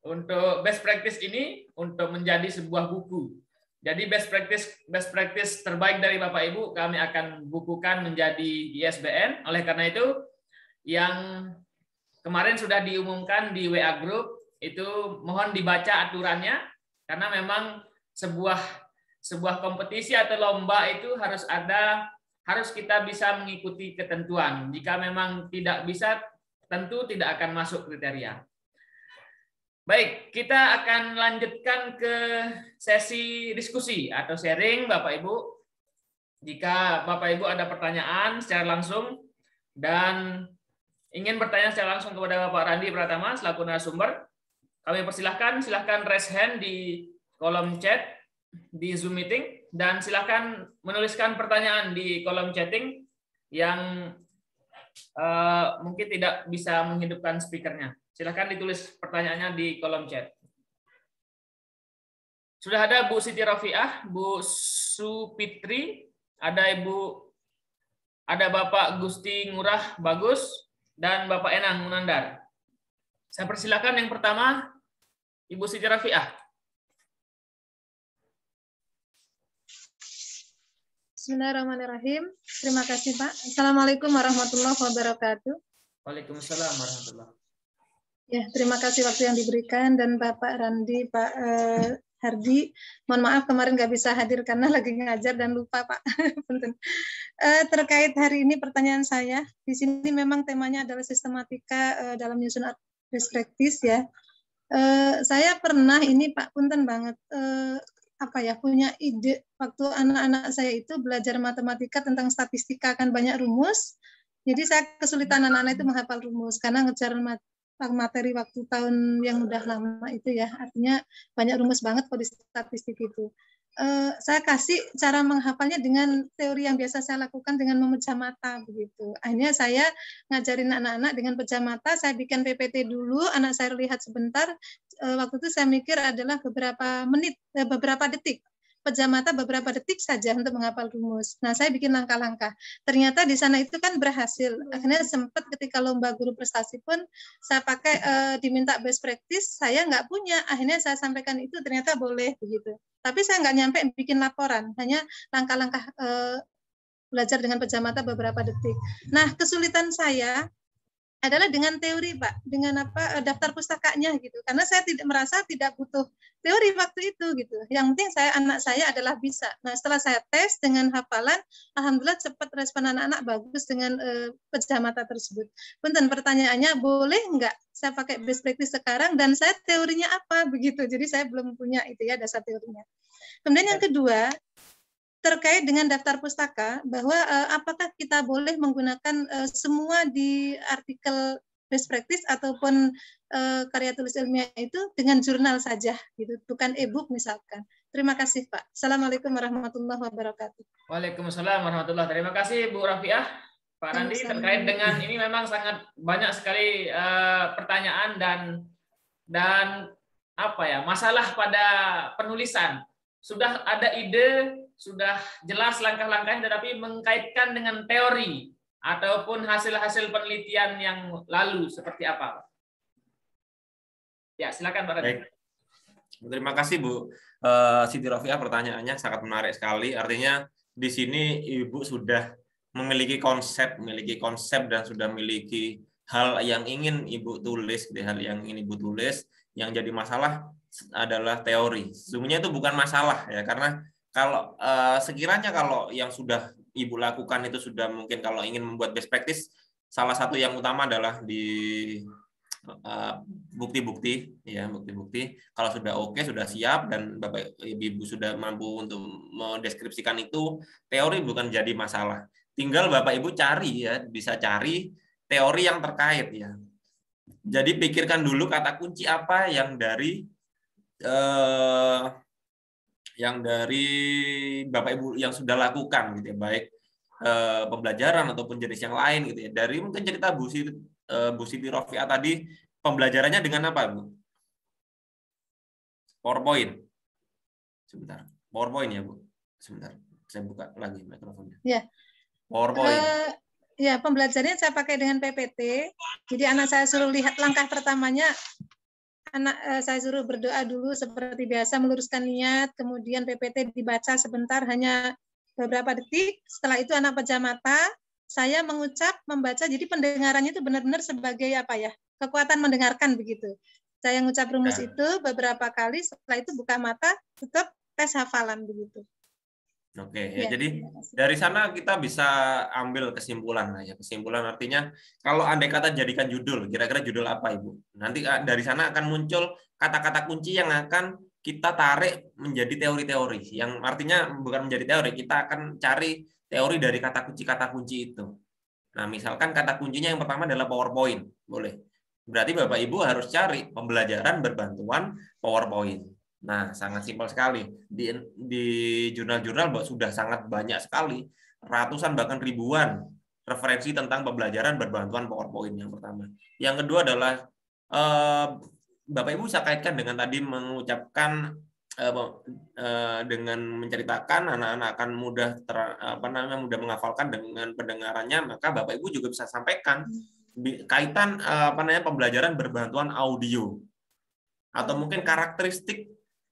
untuk best practice ini untuk menjadi sebuah buku. Jadi best practice best practice terbaik dari Bapak Ibu kami akan bukukan menjadi I S B N. Oleh karena itu, yang kemarin sudah diumumkan di W A Group itu mohon dibaca aturannya, karena memang sebuah sebuah kompetisi atau lomba itu harus ada harus kita bisa mengikuti ketentuan. Jika memang tidak bisa, tentu tidak akan masuk kriteria. Baik, kita akan lanjutkan ke sesi diskusi atau sharing, Bapak Ibu. Jika Bapak Ibu ada pertanyaan secara langsung dan ingin bertanya secara langsung kepada Bapak Randi Pratama selaku narasumber, kami persilahkan, silahkan raise hand di kolom chat di Zoom meeting, dan silahkan menuliskan pertanyaan di kolom chatting yang uh, mungkin tidak bisa menghidupkan speakernya. Silahkan ditulis pertanyaannya di kolom chat. Sudah ada Bu Siti Rafiah, Bu Supitri, ada Ibu, ada Bapak Gusti Ngurah Bagus, dan Bapak Enang Munandar. Saya persilakan yang pertama, Ibu Siti Rafiah. Bismillahirrahmanirrahim. Terima kasih, Pak. Assalamualaikum warahmatullahi wabarakatuh. Waalaikumsalam warahmatullahi wabarakatuh. Ya, terima kasih waktu yang diberikan, dan Bapak Randi, Pak eh, Hardi, mohon maaf kemarin nggak bisa hadir karena lagi ngajar dan lupa, Pak. Punten. eh, terkait hari ini pertanyaan saya, di sini memang temanya adalah sistematika eh, dalam menyusun best practice ya. Eh, saya pernah ini Pak, punten banget, eh, apa ya, punya ide waktu anak-anak saya itu belajar matematika tentang statistika kan banyak rumus, jadi saya kesulitan anak-anak itu menghafal rumus karena ngejar mat materi waktu tahun yang udah lama itu ya, artinya banyak rumus banget kalau di statistik itu. Uh, saya kasih cara menghafalnya dengan teori yang biasa saya lakukan dengan memejam mata begitu. Akhirnya saya ngajarin anak-anak dengan pejam mata, saya bikin P P T dulu, anak saya lihat sebentar. Uh, waktu itu saya mikir adalah beberapa menit, uh, beberapa detik. Pejam mata beberapa detik saja untuk menghafal rumus. Nah, saya bikin langkah-langkah. Ternyata di sana itu kan berhasil. Akhirnya sempat ketika lomba guru prestasi pun saya pakai uh, diminta best practice, saya nggak punya. Akhirnya saya sampaikan itu ternyata boleh begitu. Tapi saya nggak nyampe bikin laporan, hanya langkah-langkah uh, belajar dengan pejam mata beberapa detik. Nah, kesulitan saya adalah dengan teori, Pak, dengan apa daftar pustakanya gitu. Karena saya tidak merasa tidak butuh teori waktu itu gitu. Yang penting saya anak saya adalah bisa. Nah, setelah saya tes dengan hafalan, alhamdulillah cepat respon anak-anak bagus dengan eh, pejam mata tersebut. Punten, pertanyaannya boleh nggak saya pakai best practice sekarang dan saya teorinya apa begitu. Jadi saya belum punya itu ya dasar teorinya. Kemudian yang kedua, terkait dengan daftar pustaka, bahwa uh, apakah kita boleh menggunakan uh, semua di artikel best practice ataupun uh, karya tulis ilmiah itu dengan jurnal saja, gitu, bukan e-book misalkan. Terima kasih, Pak. Assalamualaikum warahmatullahi wabarakatuh. Waalaikumsalam warahmatullahi wabarakatuh. Terima kasih, Bu Rafiah. Pak Randi, terkait dengan ini memang sangat banyak sekali uh, pertanyaan dan dan apa ya masalah pada penulisan. Sudah ada ide, sudah jelas langkah-langkahnya, tetapi mengkaitkan dengan teori ataupun hasil-hasil penelitian yang lalu seperti apa? Ya, silakan Pak Randi. Baik. Terima kasih Bu uh, Siti Rafiah, pertanyaannya sangat menarik sekali. Artinya di sini Ibu sudah memiliki konsep, memiliki konsep dan sudah memiliki hal yang ingin Ibu tulis, hal yang ingin Ibu tulis. Yang jadi masalah adalah teori. Sesungguhnya itu bukan masalah ya, karena kalau uh, sekiranya kalau yang sudah Ibu lakukan itu sudah mungkin kalau ingin membuat best practice, salah satu yang utama adalah di bukti-bukti uh, ya, bukti-bukti. Kalau sudah oke, sudah siap dan Bapak Ibu sudah mampu untuk mendeskripsikan itu, teori bukan jadi masalah. Tinggal Bapak Ibu cari ya, bisa cari teori yang terkait ya. Jadi pikirkan dulu kata kunci apa yang dari eh, yang dari Bapak Ibu yang sudah lakukan gitu ya, baik eh, pembelajaran ataupun jenis yang lain gitu ya. Dari mungkin cerita Bu Siti, eh, Bu Siti Rafiah tadi, pembelajarannya dengan apa, Bu? PowerPoint. Sebentar. PowerPoint ya, Bu. Sebentar. Saya buka lagi mikrofonnya. Ya. PowerPoint. Uh... Ya, pembelajarannya saya pakai dengan P P T. Jadi anak saya suruh lihat langkah pertamanya anak eh, saya suruh berdoa dulu seperti biasa, meluruskan niat, kemudian P P T dibaca sebentar hanya beberapa detik. Setelah itu anak pejam mata, saya mengucap, membaca, jadi pendengarannya itu benar-benar sebagai apa ya, kekuatan mendengarkan begitu. Saya mengucap rumus Ya. itu beberapa kali, setelah itu buka mata, tutup, tes hafalan begitu. Oke, ya, Ya, jadi terima kasih. dari sana kita bisa ambil kesimpulan. Nah, ya. Kesimpulan artinya kalau andai kata jadikan judul, kira-kira judul apa Ibu? Nanti ah, dari sana akan muncul kata-kata kunci yang akan kita tarik menjadi teori-teori. Yang artinya bukan menjadi teori, kita akan cari teori dari kata kunci-kata kunci itu. Nah, misalkan kata kuncinya yang pertama adalah PowerPoint, boleh. Berarti Bapak Ibu harus cari pembelajaran berbantuan PowerPoint. Nah, sangat simpel sekali. Di, di jurnal-jurnal sudah sangat banyak sekali, ratusan bahkan ribuan referensi tentang pembelajaran berbantuan PowerPoint yang pertama. Yang kedua adalah eh, Bapak Ibu bisa kaitkan dengan tadi mengucapkan eh, eh, dengan menceritakan anak-anak akan mudah ter, apa namanya mudah menghafalkan dengan pendengarannya, maka Bapak Ibu juga bisa sampaikan kaitan eh, apa namanya pembelajaran berbantuan audio atau mungkin karakteristik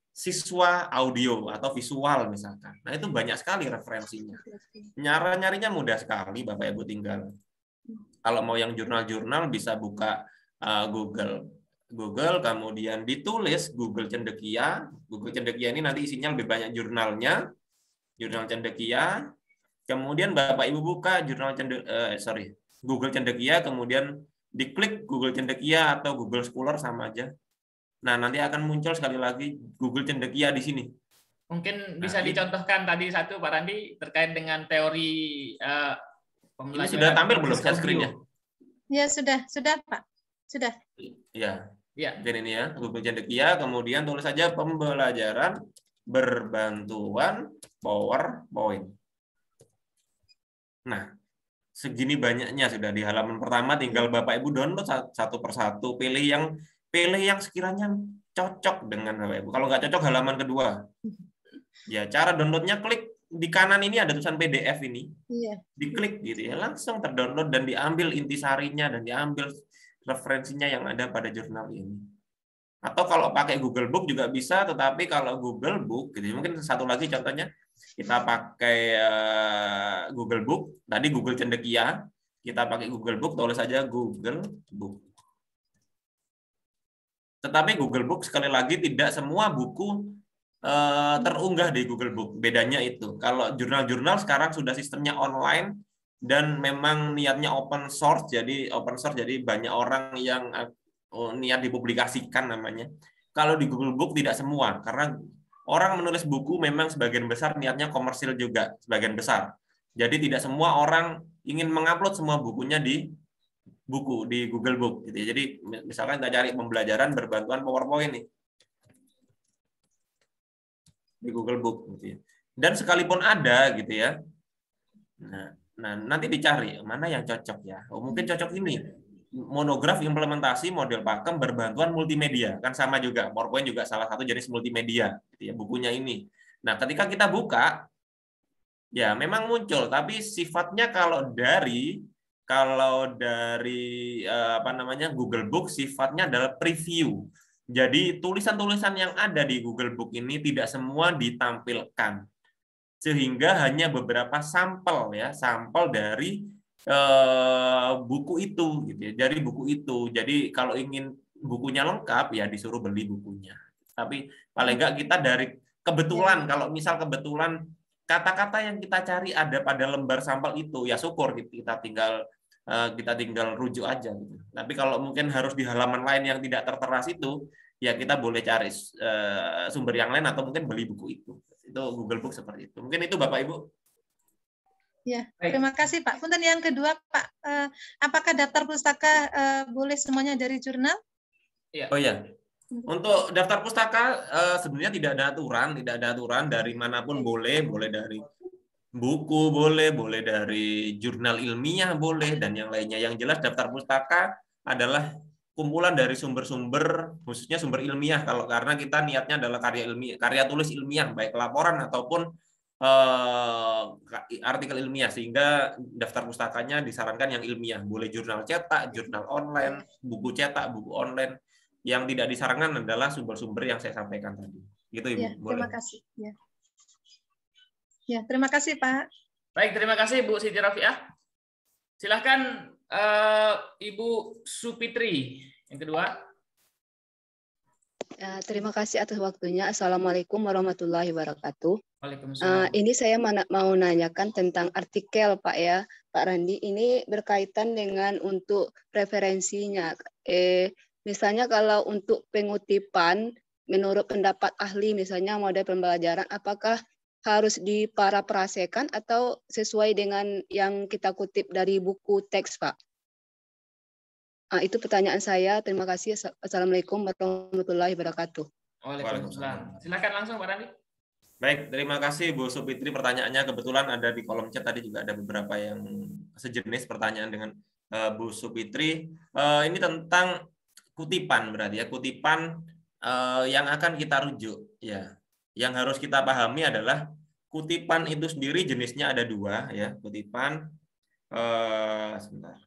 siswa audio atau visual misalkan. Nah, itu banyak sekali referensinya. Nyara-nyarinya mudah sekali, Bapak Ibu tinggal. Kalau mau yang jurnal-jurnal bisa buka uh, Google. Google, kemudian ditulis Google Cendekia. Google Cendekia ini nanti isinya lebih banyak jurnalnya. Jurnal Cendekia. Kemudian Bapak Ibu buka jurnal Cende, uh, sorry, Google Cendekia, kemudian diklik Google Cendekia atau Google Scholar sama aja. Nah, nanti akan muncul sekali lagi Google Cendekia di sini. Mungkin bisa Nah, dicontohkan tadi satu Pak Randi terkait dengan teori uh, ini sudah tampil belum share audio. screen-nya? Ya, sudah, sudah Pak. Sudah. Ya. Ya. Mungkin ini ya, Google Cendekia, kemudian tulis saja pembelajaran berbantuan PowerPoint. Nah, segini banyaknya sudah di halaman pertama, tinggal Bapak Ibu download satu persatu, pilih yang pilih yang sekiranya cocok dengan Bapak Ibu. Kalau nggak cocok halaman kedua. Ya, cara downloadnya klik di kanan ini ada tulisan P D F ini. Iya. Diklik gitu ya, langsung terdownload dan diambil intisarinya dan diambil referensinya yang ada pada jurnal ini. Atau kalau pakai Google Book juga bisa, tetapi kalau Google Book gitu, mungkin satu lagi contohnya kita pakai uh, Google Book, tadi Google Cendekia, kita pakai Google Book, tulis saja Google Book. Tetapi Google Book sekali lagi tidak semua buku uh, terunggah di Google Book. Bedanya itu. Kalau jurnal-jurnal sekarang sudah sistemnya online dan memang niatnya open source, jadi open source jadi banyak orang yang uh, niat dipublikasikan namanya. Kalau di Google Book tidak semua, karena orang menulis buku memang sebagian besar niatnya komersil juga, sebagian besar. Jadi tidak semua orang ingin mengupload semua bukunya di buku di Google Book gitu ya. Jadi misalkan kita cari pembelajaran berbantuan PowerPoint nih di Google Book gitu ya. Dan sekalipun ada gitu ya. Nah, nah nanti dicari mana yang cocok ya. Oh, mungkin cocok ini. Monograf implementasi model pakem berbantuan multimedia. Kan sama juga. PowerPoint juga salah satu jenis multimedia gitu ya, bukunya ini. Nah, ketika kita buka ya memang muncul, tapi sifatnya kalau dari Kalau dari apa namanya Google Book sifatnya adalah preview. Jadi tulisan-tulisan yang ada di Google Book ini tidak semua ditampilkan. Sehingga hanya beberapa sampel ya, sampel dari eh, buku itu gitu ya, dari buku itu. Jadi kalau ingin bukunya lengkap ya disuruh beli bukunya. Tapi paling enggak kita dari kebetulan kalau misal kebetulan kata-kata yang kita cari ada pada lembar sampel itu, ya syukur kita tinggal kita tinggal rujuk aja gitu. Tapi kalau mungkin harus di halaman lain yang tidak tertera itu, ya kita boleh cari sumber yang lain atau mungkin beli buku itu. Itu Google Book seperti itu. Mungkin itu Bapak Ibu. Ya, terima kasih Pak. Punten yang kedua Pak, apakah daftar pustaka boleh semuanya dari jurnal? Oh ya. Untuk daftar pustaka sebenarnya tidak ada aturan, tidak ada aturan dari manapun boleh, boleh dari buku boleh, boleh dari jurnal ilmiah boleh, dan yang lainnya. Yang jelas daftar pustaka adalah kumpulan dari sumber-sumber, khususnya sumber ilmiah. Kalau karena kita niatnya adalah karya ilmiah, karya tulis ilmiah, baik laporan ataupun eh, artikel ilmiah, sehingga daftar pustakanya disarankan yang ilmiah. Boleh jurnal cetak, jurnal online, buku cetak, buku online. yang tidak disarankan adalah sumber-sumber yang saya sampaikan tadi. Gitu Ibu. Ya, Boleh. terima kasih. Ya. Ya, terima kasih Pak. Baik, terima kasih Bu Siti Rafiah. Silahkan uh, Ibu Supitri yang kedua. Ya, terima kasih atas waktunya. Assalamualaikum warahmatullahi wabarakatuh. Waalaikumsalam. Uh, ini saya mau nanyakan tentang artikel Pak ya, Pak Randi. Ini berkaitan dengan untuk preferensinya. Eh, misalnya kalau untuk pengutipan, menurut pendapat ahli, misalnya model pembelajaran, apakah harus diparaprasekan atau sesuai dengan yang kita kutip dari buku teks, Pak? Nah, itu pertanyaan saya. Terima kasih. Assalamualaikum warahmatullahi wabarakatuh. Waalaikumsalam. Silakan langsung Pak Randi. Baik, terima kasih Bu Supitri pertanyaannya. Kebetulan ada di kolom chat tadi juga ada beberapa yang sejenis pertanyaan dengan uh, Bu Supitri. Uh, ini tentang kutipan berarti ya, kutipan uh, yang akan kita rujuk ya. Yang harus kita pahami adalah kutipan itu sendiri jenisnya ada dua ya, kutipan uh, sebentar.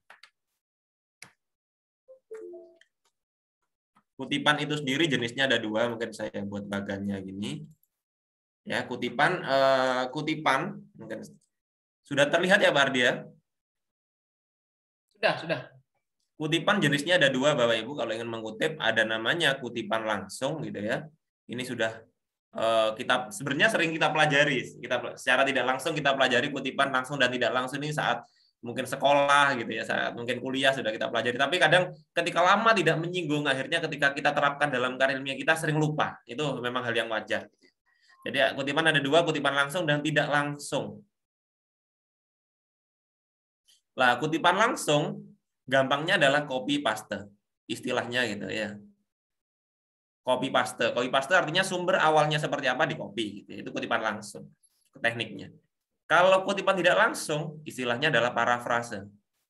Kutipan itu sendiri jenisnya ada dua, mungkin saya buat bagannya gini. Ya, kutipan eh, kutipan mungkin sudah terlihat ya Pak Ardi ya? Sudah, sudah. Kutipan jenisnya ada dua Bapak Ibu, kalau ingin mengutip ada namanya kutipan langsung gitu ya. Ini sudah eh, kita sebenarnya sering kita pelajari, kita secara tidak langsung kita pelajari kutipan langsung dan tidak langsung ini saat mungkin sekolah gitu ya, saat mungkin kuliah sudah kita pelajari. Tapi kadang ketika lama tidak menyinggung, akhirnya ketika kita terapkan dalam karya ilmiah kita sering lupa. Itu memang hal yang wajar. Jadi kutipan ada dua, kutipan langsung dan tidak langsung. Lah, kutipan langsung gampangnya adalah copy paste, istilahnya gitu ya. Copy paste, copy paste artinya sumber awalnya seperti apa di copy gitu. Itu kutipan langsung, tekniknya. Kalau kutipan tidak langsung, istilahnya adalah parafrase.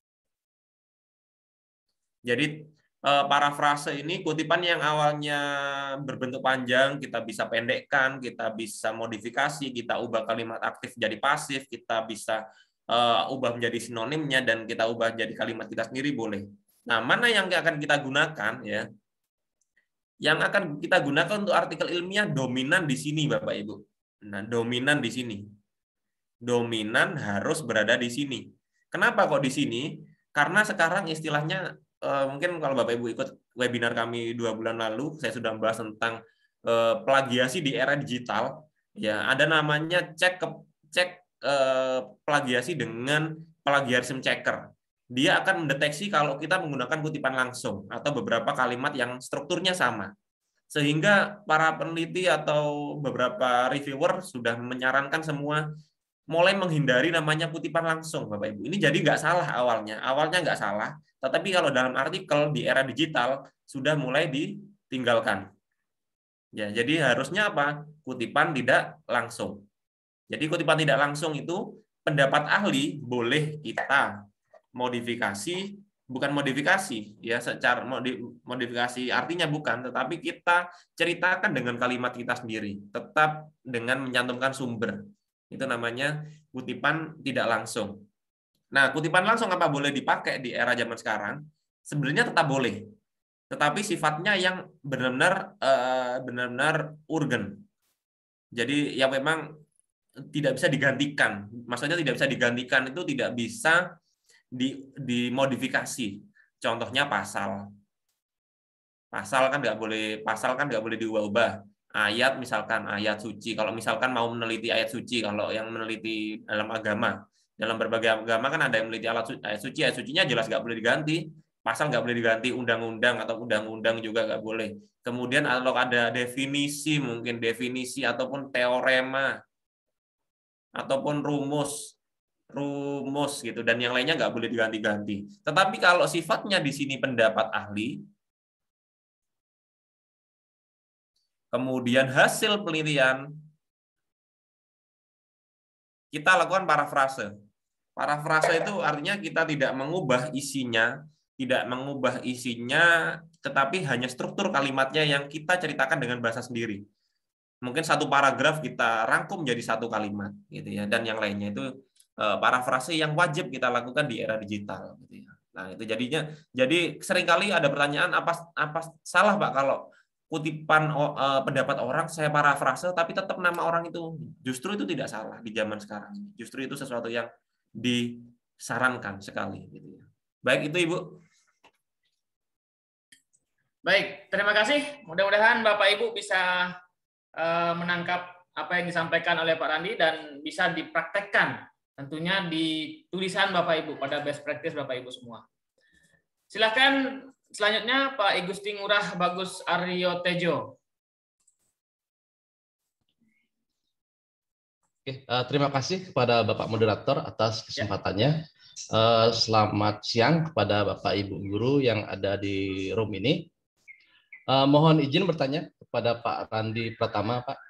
Jadi parafrase ini kutipan yang awalnya berbentuk panjang, kita bisa pendekkan, kita bisa modifikasi, kita ubah kalimat aktif jadi pasif, kita bisa uh, ubah menjadi sinonimnya, dan kita ubah jadi kalimat kita sendiri boleh. Nah, mana yang akan kita gunakan ya? Yang akan kita gunakan untuk artikel ilmiah dominan di sini, Bapak Ibu. Nah, dominan di sini. Dominan harus berada di sini. Kenapa kok di sini? Karena sekarang istilahnya Uh, mungkin kalau Bapak Ibu ikut webinar kami dua bulan lalu, saya sudah membahas tentang uh, plagiasi di era digital. Ya, ada namanya cek ke, cek uh, plagiasi dengan plagiarism checker. Dia akan mendeteksi kalau kita menggunakan kutipan langsung atau beberapa kalimat yang strukturnya sama. Sehingga para peneliti atau beberapa reviewer sudah menyarankan semua mulai menghindari namanya kutipan langsung, Bapak Ibu. Ini jadi nggak salah awalnya, awalnya nggak salah, tetapi kalau dalam artikel di era digital sudah mulai ditinggalkan. Ya, jadi harusnya apa? Kutipan tidak langsung. Jadi kutipan tidak langsung itu pendapat ahli boleh kita modifikasi, bukan modifikasi, ya secara modifikasi artinya bukan, tetapi kita ceritakan dengan kalimat kita sendiri, tetap dengan mencantumkan sumber. Itu namanya kutipan tidak langsung. Nah, kutipan langsung apa boleh dipakai di era zaman sekarang? Sebenarnya tetap boleh. Tetapi sifatnya yang benar-benar benar-benar urgen. Jadi yang memang tidak bisa digantikan. Maksudnya tidak bisa digantikan itu tidak bisa di, dimodifikasi. Contohnya pasal. Pasal kan nggak boleh pasal kan nggak boleh diubah-ubah. Ayat misalkan ayat suci, kalau misalkan mau meneliti ayat suci, kalau yang meneliti dalam agama, dalam berbagai agama kan ada yang meneliti ayat suci, ayat sucinya jelas nggak boleh diganti, pasal nggak boleh diganti, undang-undang atau undang-undang juga nggak boleh. Kemudian kalau ada definisi, mungkin definisi ataupun teorema ataupun rumus rumus gitu, dan yang lainnya nggak boleh diganti-ganti. Tetapi kalau sifatnya di sini pendapat ahli, kemudian hasil penelitian, kita lakukan parafrase. Parafrase itu artinya kita tidak mengubah isinya, tidak mengubah isinya, tetapi hanya struktur kalimatnya yang kita ceritakan dengan bahasa sendiri. Mungkin satu paragraf kita rangkum menjadi satu kalimat, gitu ya. Dan yang lainnya itu parafrase yang wajib kita lakukan di era digital, gitu ya. Nah, itu jadinya jadi seringkali ada pertanyaan apa apa salah Pak kalau kutipan uh, pendapat orang saya parafrase tapi tetap nama orang itu. Justru itu tidak salah di zaman sekarang ini. Justru itu sesuatu yang disarankan sekali gitu ya. Baik itu Ibu. Baik, terima kasih. Mudah-mudahan Bapak Ibu bisa uh, menangkap apa yang disampaikan oleh Pak Randi dan bisa dipraktekkan tentunya di tulisan Bapak Ibu pada best practice Bapak Ibu semua. Silakan selanjutnya Pak Igusti Ngurah Bagus Aryo Tejo. Oke, uh, terima kasih kepada Bapak Moderator atas kesempatannya. Uh, selamat siang kepada Bapak Ibu Guru yang ada di room ini. Uh, mohon izin bertanya kepada Pak Randi Pratama, Pak.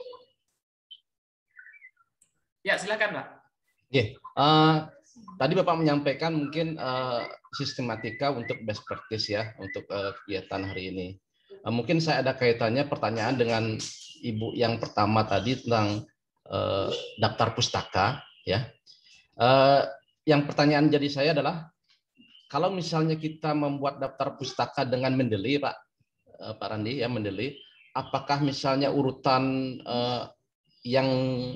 Ya, silakan Pak. Oke, uh, tadi Bapak menyampaikan mungkin uh, sistematika untuk best practice ya untuk uh, kegiatan hari ini. Uh, mungkin saya ada kaitannya pertanyaan dengan Ibu yang pertama tadi tentang uh, daftar pustaka ya. Uh, yang pertanyaan jadi saya adalah kalau misalnya kita membuat daftar pustaka dengan Mendeley Pak uh, Pak Randi ya Mendeley, apakah misalnya urutan uh, yang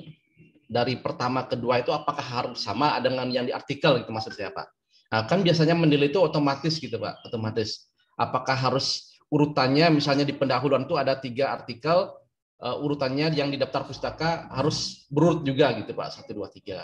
dari pertama ke kedua itu apakah harus sama dengan yang di artikel gitu maksud saya Pak. Nah, kan biasanya Mendeley itu otomatis gitu Pak, otomatis. Apakah harus urutannya misalnya di pendahuluan itu ada tiga artikel, uh, urutannya yang di daftar pustaka harus berurut juga gitu Pak, satu, dua, tiga.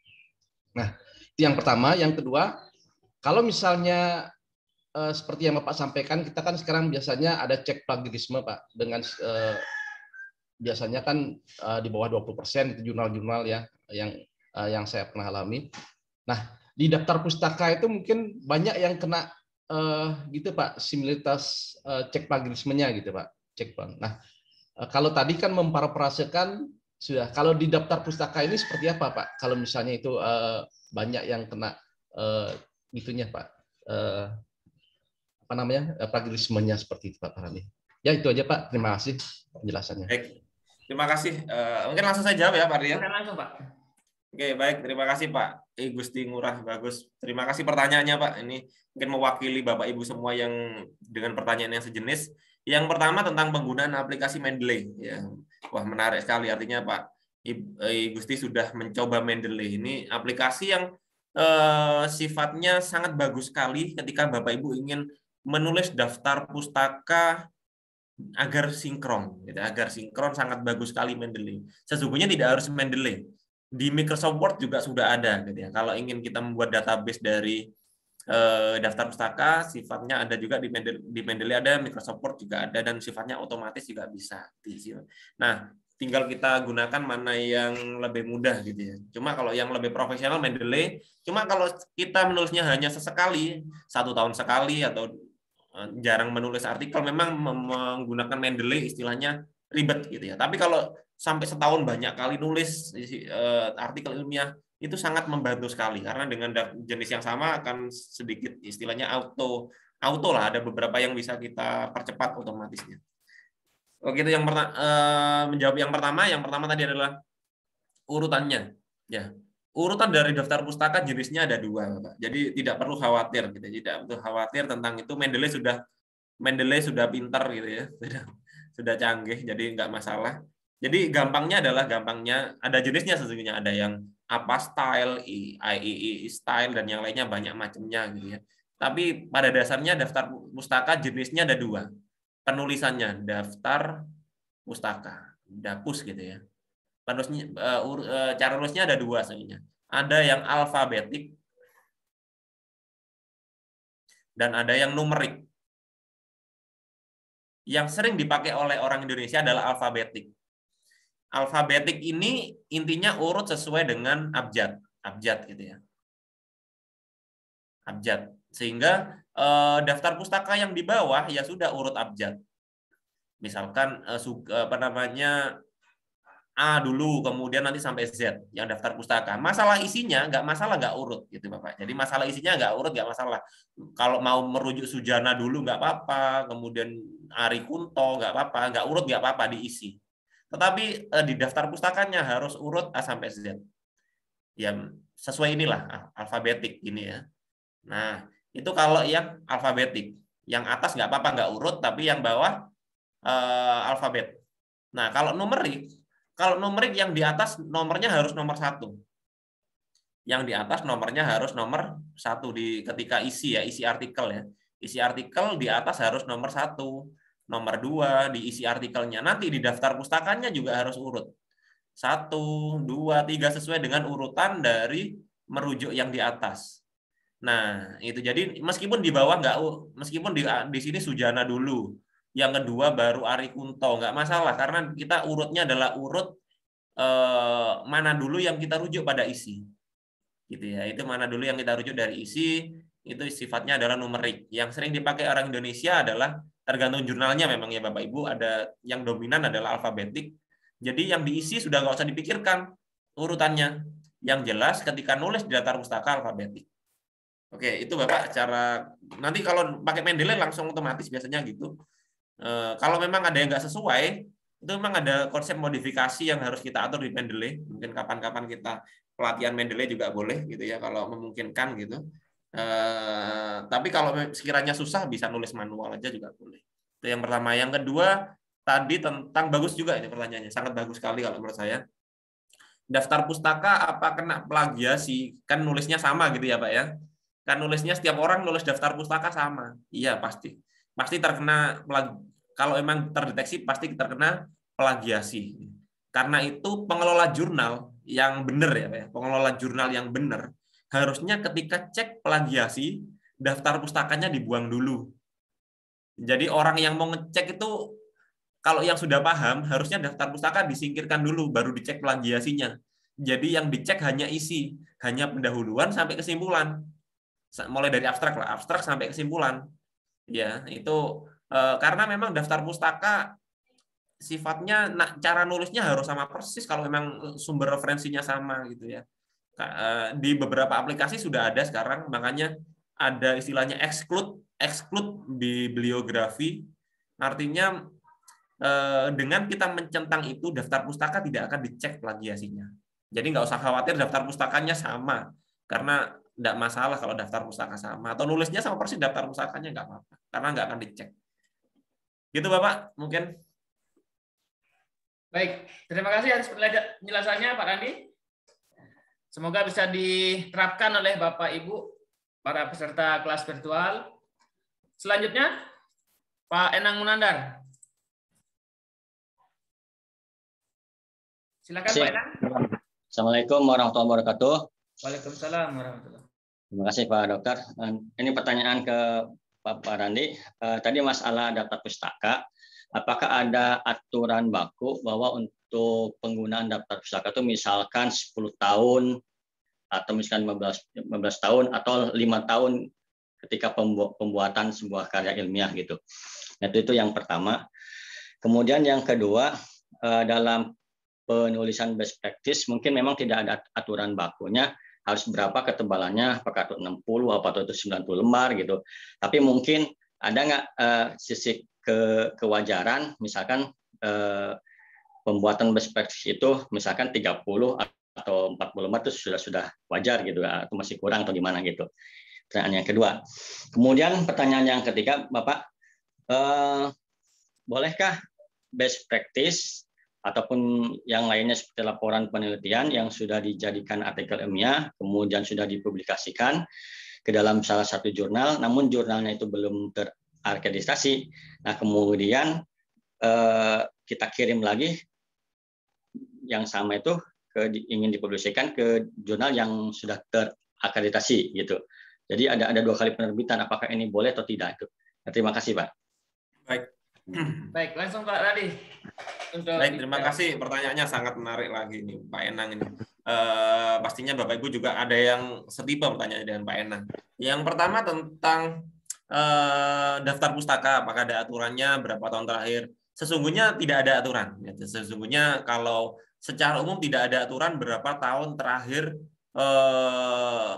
Nah, itu yang pertama. Yang kedua, kalau misalnya uh, seperti yang Bapak sampaikan, kita kan sekarang biasanya ada cek plagiarisme Pak, dengan uh, biasanya kan uh, di bawah dua puluh persen itu jurnal-jurnal ya yang uh, yang saya pernah alami. Nah, di daftar pustaka itu mungkin banyak yang kena uh, gitu Pak, similitas uh, cek plagiarismenya gitu Pak, cek Bang. Nah, uh, kalau tadi kan memparafrasekan sudah, kalau di daftar pustaka ini seperti apa Pak? Kalau misalnya itu uh, banyak yang kena uh, gitunya Pak, uh, apa namanya uh, plagiarismenya seperti itu Pak Randi. Ya itu aja Pak, terima kasih penjelasannya. Baik. Terima kasih. Uh, mungkin langsung saya jawab ya Pak Rian. Langsung Pak. Oke, baik. Terima kasih Pak Igusti Ngurah Bagus. Terima kasih pertanyaannya Pak. Ini mungkin mewakili Bapak Ibu semua yang dengan pertanyaan yang sejenis. Yang pertama tentang penggunaan aplikasi Mendeley. Ya. Wah, menarik sekali. Artinya Pak Igusti sudah mencoba Mendeley. Ini aplikasi yang eh, sifatnya sangat bagus sekali ketika Bapak Ibu ingin menulis daftar pustaka agar sinkron, gitu. Agar sinkron sangat bagus sekali Mendeley. Sesungguhnya tidak harus Mendeley. Di Microsoft Word juga sudah ada, gitu ya. Kalau ingin kita membuat database dari eh, daftar pustaka, sifatnya ada juga di Mendeley, di Mendeley ada, Microsoft Word juga ada, dan sifatnya otomatis juga bisa diisi. Nah, tinggal kita gunakan mana yang lebih mudah, gitu ya. Cuma kalau yang lebih profesional Mendeley, cuma kalau kita menulisnya hanya sesekali, satu tahun sekali atau jarang menulis artikel, memang menggunakan Mendeley istilahnya ribet gitu ya. Tapi kalau sampai setahun banyak kali nulis artikel ilmiah itu sangat membantu sekali karena dengan jenis yang sama akan sedikit istilahnya auto auto lah, ada beberapa yang bisa kita percepat otomatisnya. Oke, itu yang pertama. Menjawab yang pertama, yang pertama tadi adalah urutannya. Ya. Urutan dari daftar pustaka jenisnya ada dua, Bapak. Jadi tidak perlu khawatir, gitu. Tidak perlu khawatir tentang itu. Mendeley sudah Mendeley sudah pintar, gitu ya, sudah sudah canggih, jadi nggak masalah. Jadi gampangnya adalah gampangnya ada jenisnya sesungguhnya, ada yang apa style, I E E style dan yang lainnya banyak macamnya, gitu ya. Tapi pada dasarnya daftar pustaka jenisnya ada dua, penulisannya daftar pustaka, dapus gitu ya. Penulisnya, uh, cara nulisnya ada dua sebenarnya. Ada yang alfabetik dan ada yang numerik. Yang sering dipakai oleh orang Indonesia adalah alfabetik. Alfabetik ini intinya urut sesuai dengan abjad, abjad gitu ya. Abjad. Sehingga uh, daftar pustaka yang di bawah ya sudah urut abjad. Misalkan uh, apa namanya A dulu, kemudian nanti sampai Z yang daftar pustaka. Masalah isinya nggak masalah, nggak urut gitu Bapak. Jadi masalah isinya nggak urut, nggak masalah. Kalau mau merujuk Sujana dulu nggak apa-apa, kemudian Ari Kunto nggak apa-apa, nggak urut nggak apa-apa, diisi. Tetapi eh, di daftar pustakanya harus urut A sampai Z. Ya sesuai inilah alfabetik ini ya. Nah Itu kalau yang alfabetik. Yang atas nggak apa-apa, nggak urut, tapi yang bawah eh, alfabet. Nah, kalau numerik, kalau numerik yang di atas nomornya harus nomor satu. Yang di atas nomornya harus nomor satu di ketika isi ya, isi artikel ya. Isi artikel di atas harus nomor satu. Nomor dua di isi artikelnya. Nanti di daftar pustakanya juga harus urut. Satu, dua, tiga sesuai dengan urutan dari merujuk yang di atas. Nah, itu jadi meskipun di bawah nggak, meskipun di di sini Sujana dulu, yang kedua baru Ari Kunto, nggak masalah karena kita urutnya adalah urut eh, mana dulu yang kita rujuk pada isi, gitu ya. Itu mana dulu yang kita rujuk dari isi, itu sifatnya adalah numerik. Yang sering dipakai orang Indonesia adalah tergantung jurnalnya memang ya Bapak Ibu, ada yang dominan adalah alfabetik. Jadi yang diisi sudah nggak usah dipikirkan urutannya. Yang jelas ketika nulis di daftar pustaka alfabetik. Oke, itu Bapak cara nanti kalau pakai Mendeley langsung otomatis biasanya gitu. E, kalau memang ada yang nggak sesuai, itu memang ada konsep modifikasi yang harus kita atur di Mendeley. Mungkin kapan-kapan kita pelatihan Mendeley juga boleh gitu ya kalau memungkinkan gitu. E, tapi kalau sekiranya susah bisa nulis manual aja juga boleh. Itu yang pertama. Yang kedua tadi tentang bagus juga ini pertanyaannya, sangat bagus sekali kalau menurut saya. Daftar pustaka apa kena plagiasi? Kan nulisnya sama gitu ya Pak ya. Kan nulisnya setiap orang nulis daftar pustaka sama. Iya pasti. Pasti terkena kalau memang terdeteksi pasti terkena plagiasi. Karena itu pengelola jurnal yang benar ya Pak ya. Pengelola jurnal yang benar harusnya ketika cek plagiasi daftar pustakanya dibuang dulu. Jadi orang yang mau ngecek itu kalau yang sudah paham harusnya daftar pustaka disingkirkan dulu baru dicek plagiasinya. Jadi yang dicek hanya isi, hanya pendahuluan sampai kesimpulan. Mulai dari abstrak lah, abstrak sampai kesimpulan. Ya, itu eh, karena memang daftar pustaka sifatnya nah, cara nulisnya harus sama persis kalau memang sumber referensinya sama gitu ya. Di beberapa aplikasi sudah ada sekarang, makanya ada istilahnya exclude, exclude bibliografi. Artinya dengan kita mencentang itu daftar pustaka tidak akan dicek plagiasinya. Jadi nggak usah khawatir daftar pustakanya sama, karena nggak masalah kalau daftar pustaka sama atau nulisnya sama persis daftar pustakanya nggak apa-apa, karena nggak akan dicek. Gitu Bapak, mungkin. Baik, terima kasih atas penjelasannya Pak Randi. Semoga bisa diterapkan oleh Bapak Ibu para peserta kelas virtual. Selanjutnya Pak Enang Munandar. Silakan Pak Enang. Assalamualaikum warahmatullahi wabarakatuh. Waalaikumsalam warahmatullahi wabarakatuh. Terima kasih Pak Dokter. Ini pertanyaan ke Pak Randi. Tadi masalah daftar pustaka. Apakah ada aturan baku bahwa untuk penggunaan daftar pustaka itu misalkan sepuluh tahun atau misalkan lima belas, lima belas tahun atau lima tahun ketika pembuatan sebuah karya ilmiah gitu. Nah, itu yang pertama. Kemudian yang kedua, dalam penulisan best practice mungkin memang tidak ada aturan bakunya harus berapa ketebalannya, apakah itu enam puluh atau itu sembilan puluh lembar gitu. Tapi mungkin ada nggak uh, sisi ke kewajaran, misalkan uh, pembuatan best practice itu misalkan tiga puluh atau empat puluh lembar itu sudah sudah wajar gitu, atau masih kurang atau gimana gitu. Pertanyaan yang kedua. Kemudian pertanyaan yang ketiga, Bapak, uh, bolehkah best practice ataupun yang lainnya seperti laporan penelitian yang sudah dijadikan artikel ilmiah, kemudian sudah dipublikasikan ke dalam salah satu jurnal, namun jurnalnya itu belum terakreditasi. Nah, kemudian eh, kita kirim lagi yang sama itu ke, ingin dipublikasikan ke jurnal yang sudah terakreditasi gitu. Jadi ada ada dua kali penerbitan. Apakah ini boleh atau tidak? Itu. Nah, terima kasih, Pak. Baik. Baik, langsung Pak Radi. Untuk Baik, terima kasih. Pertanyaannya sangat menarik lagi nih, Pak Enang ini. Eh, pastinya Bapak Ibu juga ada yang setipe pertanyaannya dengan Pak Enang. Yang pertama tentang eh, daftar pustaka, apakah ada aturannya berapa tahun terakhir? Sesungguhnya tidak ada aturan. Sesungguhnya kalau secara umum tidak ada aturan berapa tahun terakhir eh,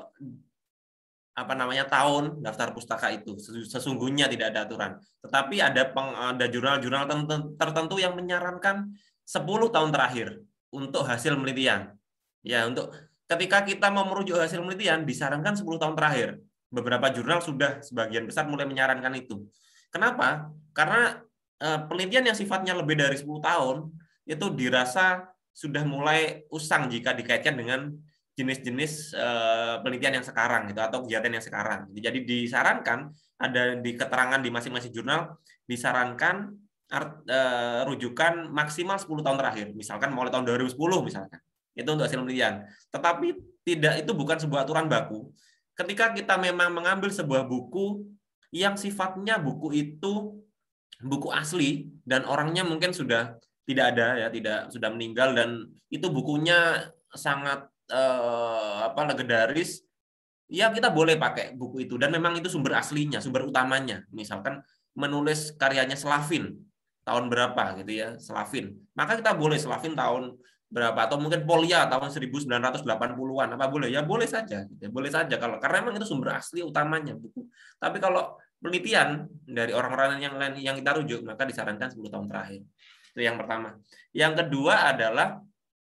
apa namanya tahun daftar pustaka itu. Sesungguhnya tidak ada aturan. Tetapi ada peng, ada jurnal-jurnal tertentu yang menyarankan sepuluh tahun terakhir untuk hasil penelitian. Ya, untuk ketika kita mau merujuk hasil penelitian disarankan sepuluh tahun terakhir. beberapa jurnal sudah sebagian besar mulai menyarankan itu. Kenapa? Karena penelitian yang sifatnya lebih dari sepuluh tahun itu dirasa sudah mulai usang jika dikaitkan dengan jenis-jenis penelitian yang sekarang gitu, atau kegiatan yang sekarang. Jadi disarankan, ada di keterangan di masing-masing jurnal, disarankan art, uh, rujukan maksimal sepuluh tahun terakhir, misalkan mulai tahun dua ribu sepuluh misalkan. Itu untuk hasil penelitian. Tetapi tidak, itu bukan sebuah aturan baku. Ketika kita memang mengambil sebuah buku yang sifatnya buku itu buku asli dan orangnya mungkin sudah tidak ada ya, tidak sudah meninggal, dan itu bukunya sangat uh, apa legendaris, ya kita boleh pakai buku itu, dan memang itu sumber aslinya, sumber utamanya. Misalkan menulis karyanya Slavin tahun berapa gitu ya, Slavin, maka kita boleh Slavin tahun berapa, atau mungkin Polya tahun seribu sembilan ratus delapan puluhan, apa boleh? Ya boleh saja, gitu. Boleh saja kalau karena memang itu sumber asli utamanya buku. Tapi kalau penelitian dari orang-orang yang lain yang kita rujuk, maka disarankan sepuluh tahun terakhir. Itu yang pertama. Yang kedua adalah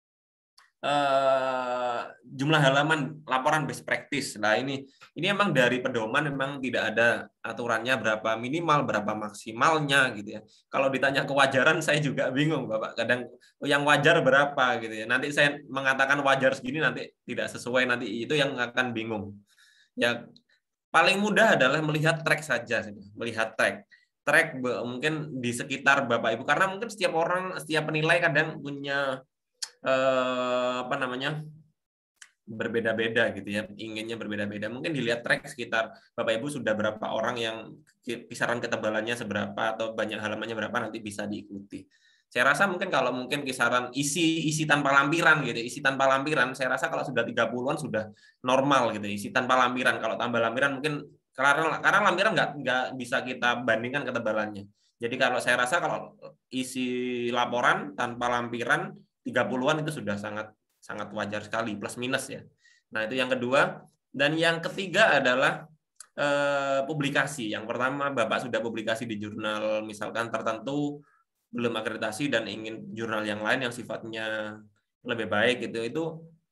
Uh, jumlah halaman laporan best practice. Nah ini ini memang dari pedoman memang tidak ada aturannya berapa minimal, berapa maksimalnya gitu ya. Kalau ditanya kewajaran saya juga bingung Bapak. Kadang oh, yang wajar berapa gitu ya. Nanti saya mengatakan wajar segini nanti tidak sesuai, nanti itu yang akan bingung. Ya paling mudah adalah melihat track saja, melihat track. Track mungkin di sekitar Bapak Ibu, karena mungkin setiap orang, setiap penilai kadang punya Eh, apa namanya berbeda-beda gitu ya, inginnya berbeda-beda. Mungkin dilihat track sekitar Bapak Ibu sudah berapa orang yang kisaran ketebalannya seberapa atau banyak halamannya berapa, nanti bisa diikuti. Saya rasa mungkin kalau mungkin kisaran isi isi tanpa lampiran gitu, isi tanpa lampiran, saya rasa kalau sudah tiga puluhan sudah normal gitu, isi tanpa lampiran. Kalau tambah lampiran mungkin karena karena lampiran nggak nggak bisa kita bandingkan ketebalannya. Jadi kalau saya rasa kalau isi laporan tanpa lampiran tiga puluhan itu sudah sangat sangat wajar sekali, plus minus ya. Nah, itu yang kedua. Dan yang ketiga adalah eh, publikasi. Yang pertama, Bapak sudah publikasi di jurnal misalkan tertentu, belum akreditasi dan ingin jurnal yang lain yang sifatnya lebih baik gitu, itu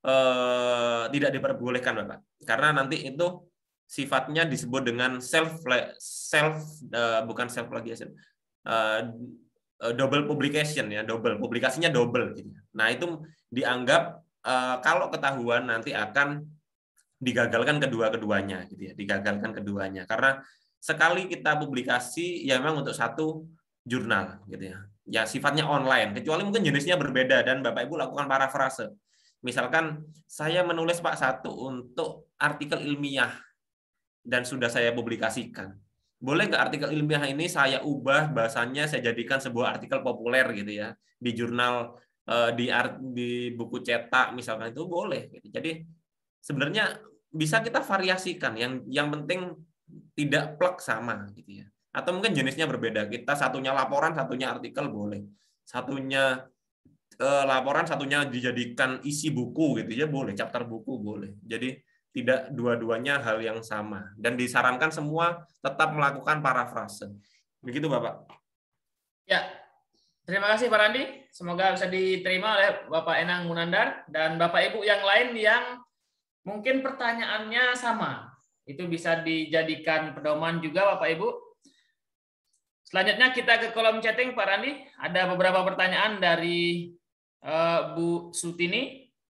eh, tidak diperbolehkan Bapak. Karena nanti itu sifatnya disebut dengan self self eh, bukan self plagiation. Eh, double publication ya, double publikasinya double gitu. Nah, itu dianggap uh, kalau ketahuan nanti akan digagalkan kedua-keduanya gitu ya, digagalkan keduanya. Karena sekali kita publikasi ya memang untuk satu jurnal gitu ya. Ya sifatnya online, kecuali mungkin jenisnya berbeda dan Bapak Ibu lakukan parafrase. Misalkan saya menulis Pak satu untuk artikel ilmiah dan sudah saya publikasikan. Boleh nggak artikel ilmiah ini saya ubah bahasanya, saya jadikan sebuah artikel populer gitu ya di jurnal, di di buku cetak misalkan, itu boleh. Jadi sebenarnya bisa kita variasikan. Yang yang penting tidak plek sama gitu ya. Atau mungkin jenisnya berbeda. Kita satunya laporan, satunya artikel boleh. Satunya eh, laporan, satunya dijadikan isi buku gitu ya boleh. Chapter buku boleh. Jadi tidak dua-duanya hal yang sama, dan disarankan semua tetap melakukan parafrase. Begitu Bapak. Ya, terima kasih Pak Randi. Semoga bisa diterima oleh Bapak Enang Munandar dan Bapak Ibu yang lain yang mungkin pertanyaannya sama. Itu bisa dijadikan pedoman juga Bapak Ibu. Selanjutnya kita ke kolom chatting Pak Randi. Ada beberapa pertanyaan dari uh, Bu Sutini.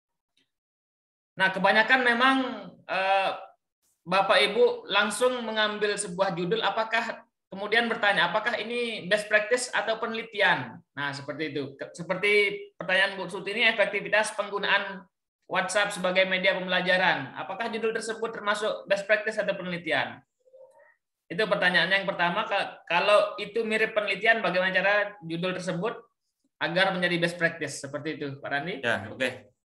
Nah, kebanyakan memang eh, Bapak Ibu langsung mengambil sebuah judul, apakah kemudian bertanya, apakah ini best practice atau penelitian? Nah, seperti itu. Seperti pertanyaan Bu Sutini, efektivitas penggunaan WhatsApp sebagai media pembelajaran. Apakah judul tersebut termasuk best practice atau penelitian? Itu pertanyaannya yang pertama. Kalau itu mirip penelitian, bagaimana cara judul tersebut agar menjadi best practice? Seperti itu, Pak Randi. Ya, oke. Okay.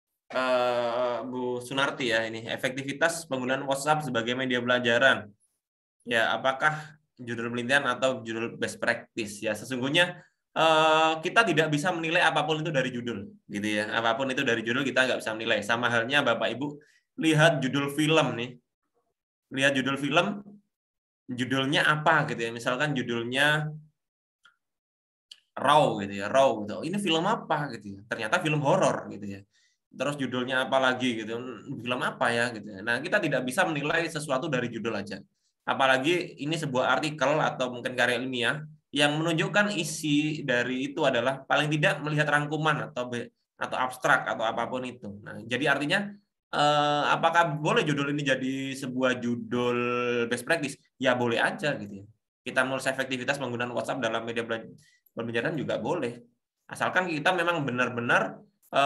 Uh, Bu Sunarti ya, ini efektivitas penggunaan WhatsApp sebagai media pembelajaran. Ya, apakah judul penelitian atau judul best practice? Ya, sesungguhnya uh, kita tidak bisa menilai apapun itu dari judul, gitu ya. Apapun itu dari judul kita nggak bisa menilai. Sama halnya Bapak Ibu lihat judul film nih, lihat judul film, judulnya apa gitu ya. Misalkan judulnya Raw gitu ya, Raw gitu. Ini film apa gitu ya? Ternyata film horor gitu ya. terus judulnya apa lagi gitu, film apa ya gitu. Nah, kita tidak bisa menilai sesuatu dari judul aja. Apalagi ini sebuah artikel atau mungkin karya ilmiah yang menunjukkan isi dari itu adalah paling tidak melihat rangkuman atau atau abstrak atau apapun itu. Nah, jadi artinya eh, apakah boleh judul ini jadi sebuah judul best practice? Ya boleh aja gitu ya. Kita menulis efektivitas penggunaan WhatsApp dalam media pembelajaran juga boleh. Asalkan kita memang benar-benar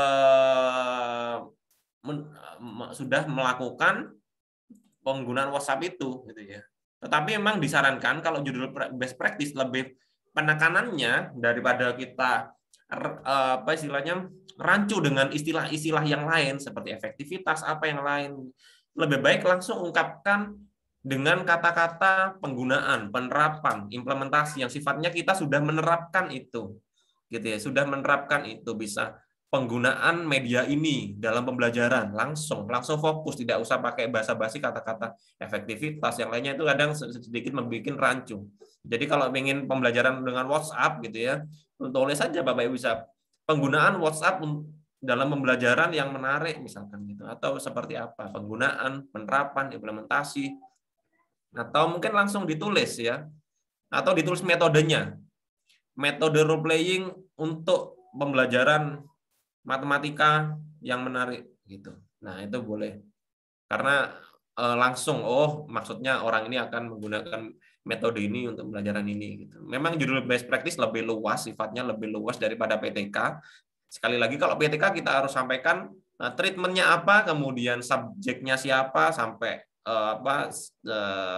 eh, men, sudah melakukan penggunaan WhatsApp itu gitu ya. Tetapi memang disarankan kalau judul best practice lebih penekanannya daripada kita apa istilahnya rancu dengan istilah-istilah yang lain seperti efektivitas apa yang lain. Lebih baik langsung ungkapkan dengan kata-kata penggunaan, penerapan, implementasi yang sifatnya kita sudah menerapkan itu. Gitu ya, sudah menerapkan itu bisa penggunaan media ini dalam pembelajaran langsung langsung fokus, tidak usah pakai basa-basi kata-kata efektivitas yang lainnya itu kadang sedikit membuat rancu. Jadi kalau ingin pembelajaran dengan WhatsApp gitu ya, tulis saja Bapak Ibu bisa penggunaan WhatsApp dalam pembelajaran yang menarik misalkan gitu, atau seperti apa penggunaan, penerapan, implementasi, atau mungkin langsung ditulis ya, atau ditulis metodenya, metode role playing untuk pembelajaran matematika yang menarik gitu. Nah, itu boleh. Karena e, langsung oh, maksudnya orang ini akan menggunakan metode ini untuk pembelajaran ini gitu. Memang judul best practice lebih luas, sifatnya lebih luas daripada P T K. Sekali lagi kalau P T K kita harus sampaikan nah, treatmentnya apa, kemudian subjeknya siapa, sampai e, apa e,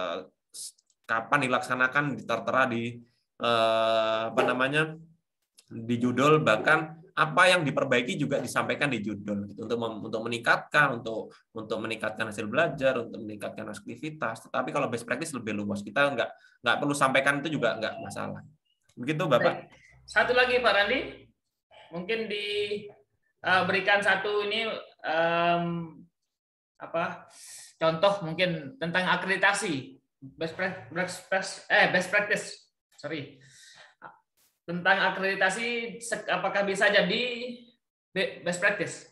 kapan dilaksanakan, tertera di e, apa namanya di judul, bahkan apa yang diperbaiki juga disampaikan di judul gitu, untuk untuk meningkatkan untuk untuk meningkatkan hasil belajar, untuk meningkatkan aktivitas. Tetapi kalau best practice lebih luas, kita nggak nggak perlu sampaikan itu juga nggak masalah. Begitu Bapak. Satu lagi Pak Randi, mungkin diberikan satu ini um, apa contoh mungkin tentang akreditasi best practice eh best practice sorry tentang akreditasi, apakah bisa jadi best practice?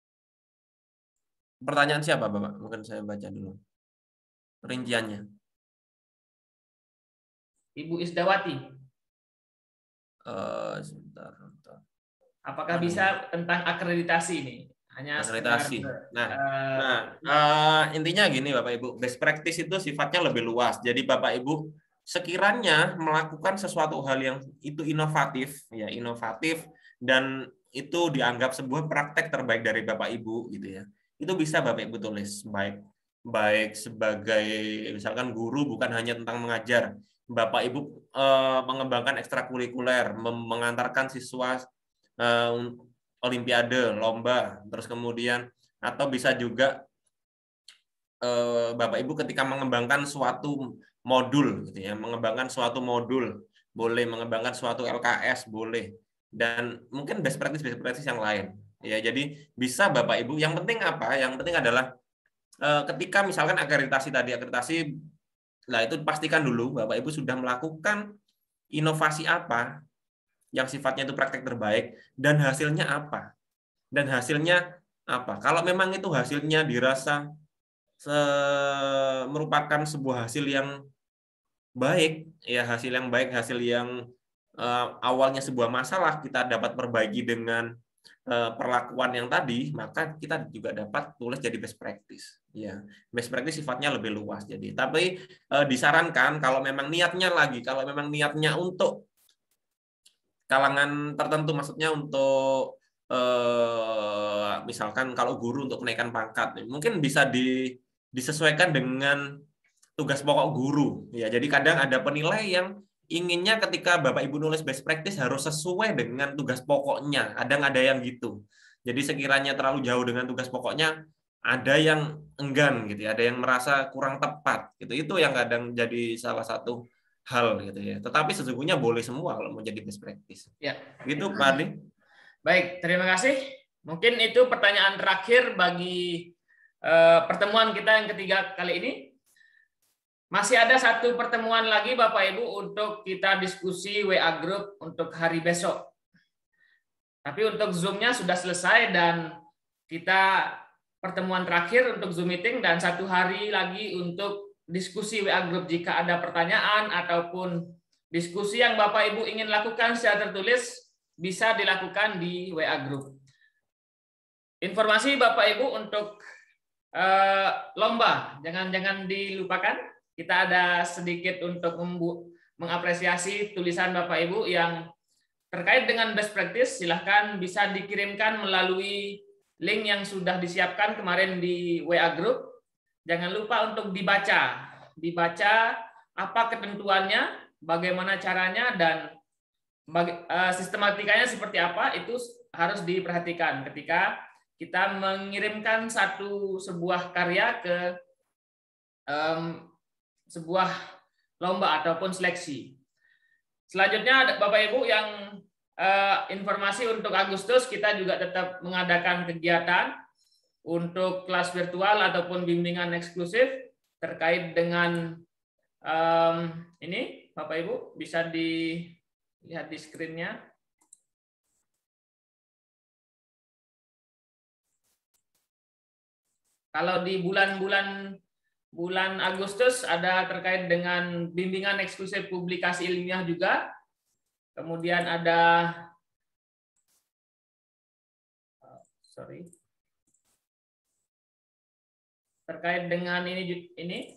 Pertanyaan siapa, Bapak? Mungkin saya baca dulu rinciannya. Ibu Isdawati. Uh, sebentar, sebentar. Apakah Mana bisa ya? Tentang akreditasi ini? Hanya akreditasi. Sekedar, nah, uh, nah uh, intinya gini, Bapak Ibu, best practice itu sifatnya lebih luas. Jadi Bapak Ibu sekiranya melakukan sesuatu hal yang itu inovatif, ya inovatif, dan itu dianggap sebuah praktek terbaik dari Bapak Ibu, gitu ya. Itu bisa Bapak Ibu tulis, baik baik sebagai misalkan guru bukan hanya tentang mengajar, Bapak Ibu eh, mengembangkan ekstrakurikuler, mengantarkan siswa eh, olimpiade, lomba, terus kemudian atau bisa juga eh, Bapak Ibu ketika mengembangkan suatu modul gitu ya, mengembangkan suatu modul boleh, mengembangkan suatu L K S boleh, dan mungkin best practice best practice yang lain ya. Jadi bisa Bapak Ibu, yang penting apa, yang penting adalah eh, ketika misalkan akreditasi tadi akreditasi lah, itu pastikan dulu Bapak Ibu sudah melakukan inovasi apa yang sifatnya itu praktek terbaik, dan hasilnya apa dan hasilnya apa. Kalau memang itu hasilnya dirasa se merupakan sebuah hasil yang baik, ya hasil yang baik, hasil yang uh, awalnya sebuah masalah kita dapat perbaiki dengan uh, perlakuan yang tadi, maka kita juga dapat tulis jadi best practice. Ya, best practice sifatnya lebih luas. Jadi, tapi uh, disarankan kalau memang niatnya lagi, kalau memang niatnya untuk kalangan tertentu, maksudnya untuk uh, misalkan kalau guru untuk kenaikan pangkat, mungkin bisa di, disesuaikan dengan tugas pokok guru ya. Jadi kadang ada penilai yang inginnya ketika Bapak Ibu nulis best practice harus sesuai dengan tugas pokoknya. Kadang ada yang gitu. Jadi sekiranya terlalu jauh dengan tugas pokoknya, ada yang enggan gitu ya, ada yang merasa kurang tepat gitu. Itu yang kadang jadi salah satu hal gitu ya. Tetapi sesungguhnya boleh semua kalau mau jadi best practice. Ya. Gitu Pak Ardi. Baik, terima kasih. Mungkin itu pertanyaan terakhir bagi uh, pertemuan kita yang ketiga kali ini. Masih ada satu pertemuan lagi Bapak Ibu untuk kita diskusi W A Group untuk hari besok. Tapi untuk Zoom-nya sudah selesai dan kita pertemuan terakhir untuk Zoom meeting dan satu hari lagi untuk diskusi W A Group. Jika ada pertanyaan ataupun diskusi yang Bapak Ibu ingin lakukan secara tertulis, bisa dilakukan di W A Group. Informasi Bapak Ibu untuk eh, lomba, jangan-jangan dilupakan. Kita ada sedikit untuk mengapresiasi tulisan Bapak Ibu yang terkait dengan best practice. Silahkan bisa dikirimkan melalui link yang sudah disiapkan kemarin di W A Group. Jangan lupa untuk dibaca. Dibaca apa ketentuannya, bagaimana caranya, dan sistematikanya seperti apa, itu harus diperhatikan ketika kita mengirimkan satu sebuah karya ke um, sebuah lomba ataupun seleksi. Selanjutnya Bapak Ibu yang Uh, informasi untuk Agustus, kita juga tetap mengadakan kegiatan untuk kelas virtual ataupun bimbingan eksklusif terkait dengan um, ini. Bapak Ibu bisa dilihat di screen-nya. Kalau di bulan-bulan bulan Agustus ada terkait dengan bimbingan eksklusif publikasi ilmiah juga. Kemudian ada, sorry, terkait dengan ini, ini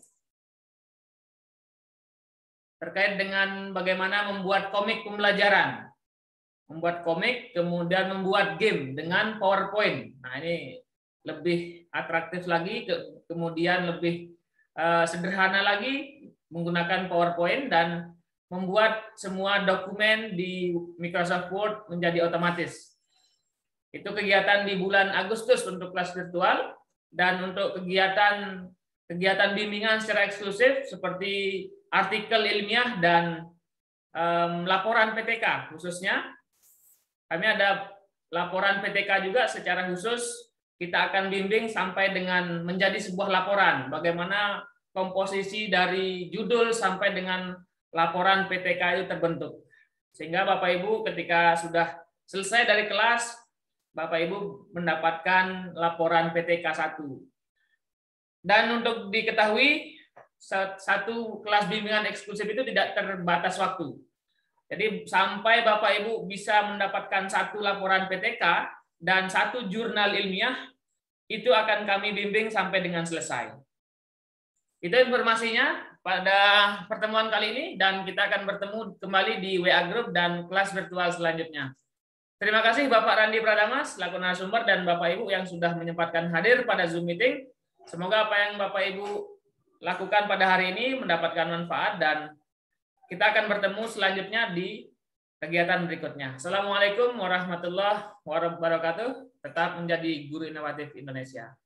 terkait dengan bagaimana membuat komik pembelajaran, membuat komik, kemudian membuat game dengan PowerPoint. Nah ini lebih atraktif lagi, kemudian lebih uh, sederhana lagi menggunakan PowerPoint dan membuat semua dokumen di Microsoft Word menjadi otomatis. Itu kegiatan di bulan Agustus untuk kelas virtual, dan untuk kegiatan kegiatan bimbingan secara eksklusif seperti artikel ilmiah dan um, laporan P T K khususnya. Kami ada laporan P T K juga secara khusus, kita akan bimbing sampai dengan menjadi sebuah laporan, bagaimana komposisi dari judul sampai dengan laporan P T K itu terbentuk. Sehingga Bapak Ibu ketika sudah selesai dari kelas, Bapak Ibu mendapatkan laporan P T K satu. Dan untuk diketahui, satu kelas bimbingan eksklusif itu tidak terbatas waktu. Jadi sampai Bapak Ibu bisa mendapatkan satu laporan P T K dan satu jurnal ilmiah, itu akan kami bimbing sampai dengan selesai. Itu informasinya pada pertemuan kali ini, dan kita akan bertemu kembali di W A Group dan kelas virtual selanjutnya. Terima kasih Bapak Randi Pratama selaku narasumber dan Bapak Ibu yang sudah menyempatkan hadir pada Zoom meeting. Semoga apa yang Bapak Ibu lakukan pada hari ini mendapatkan manfaat, dan kita akan bertemu selanjutnya di kegiatan berikutnya. Assalamualaikum warahmatullahi wabarakatuh. Tetap menjadi guru inovatif Indonesia.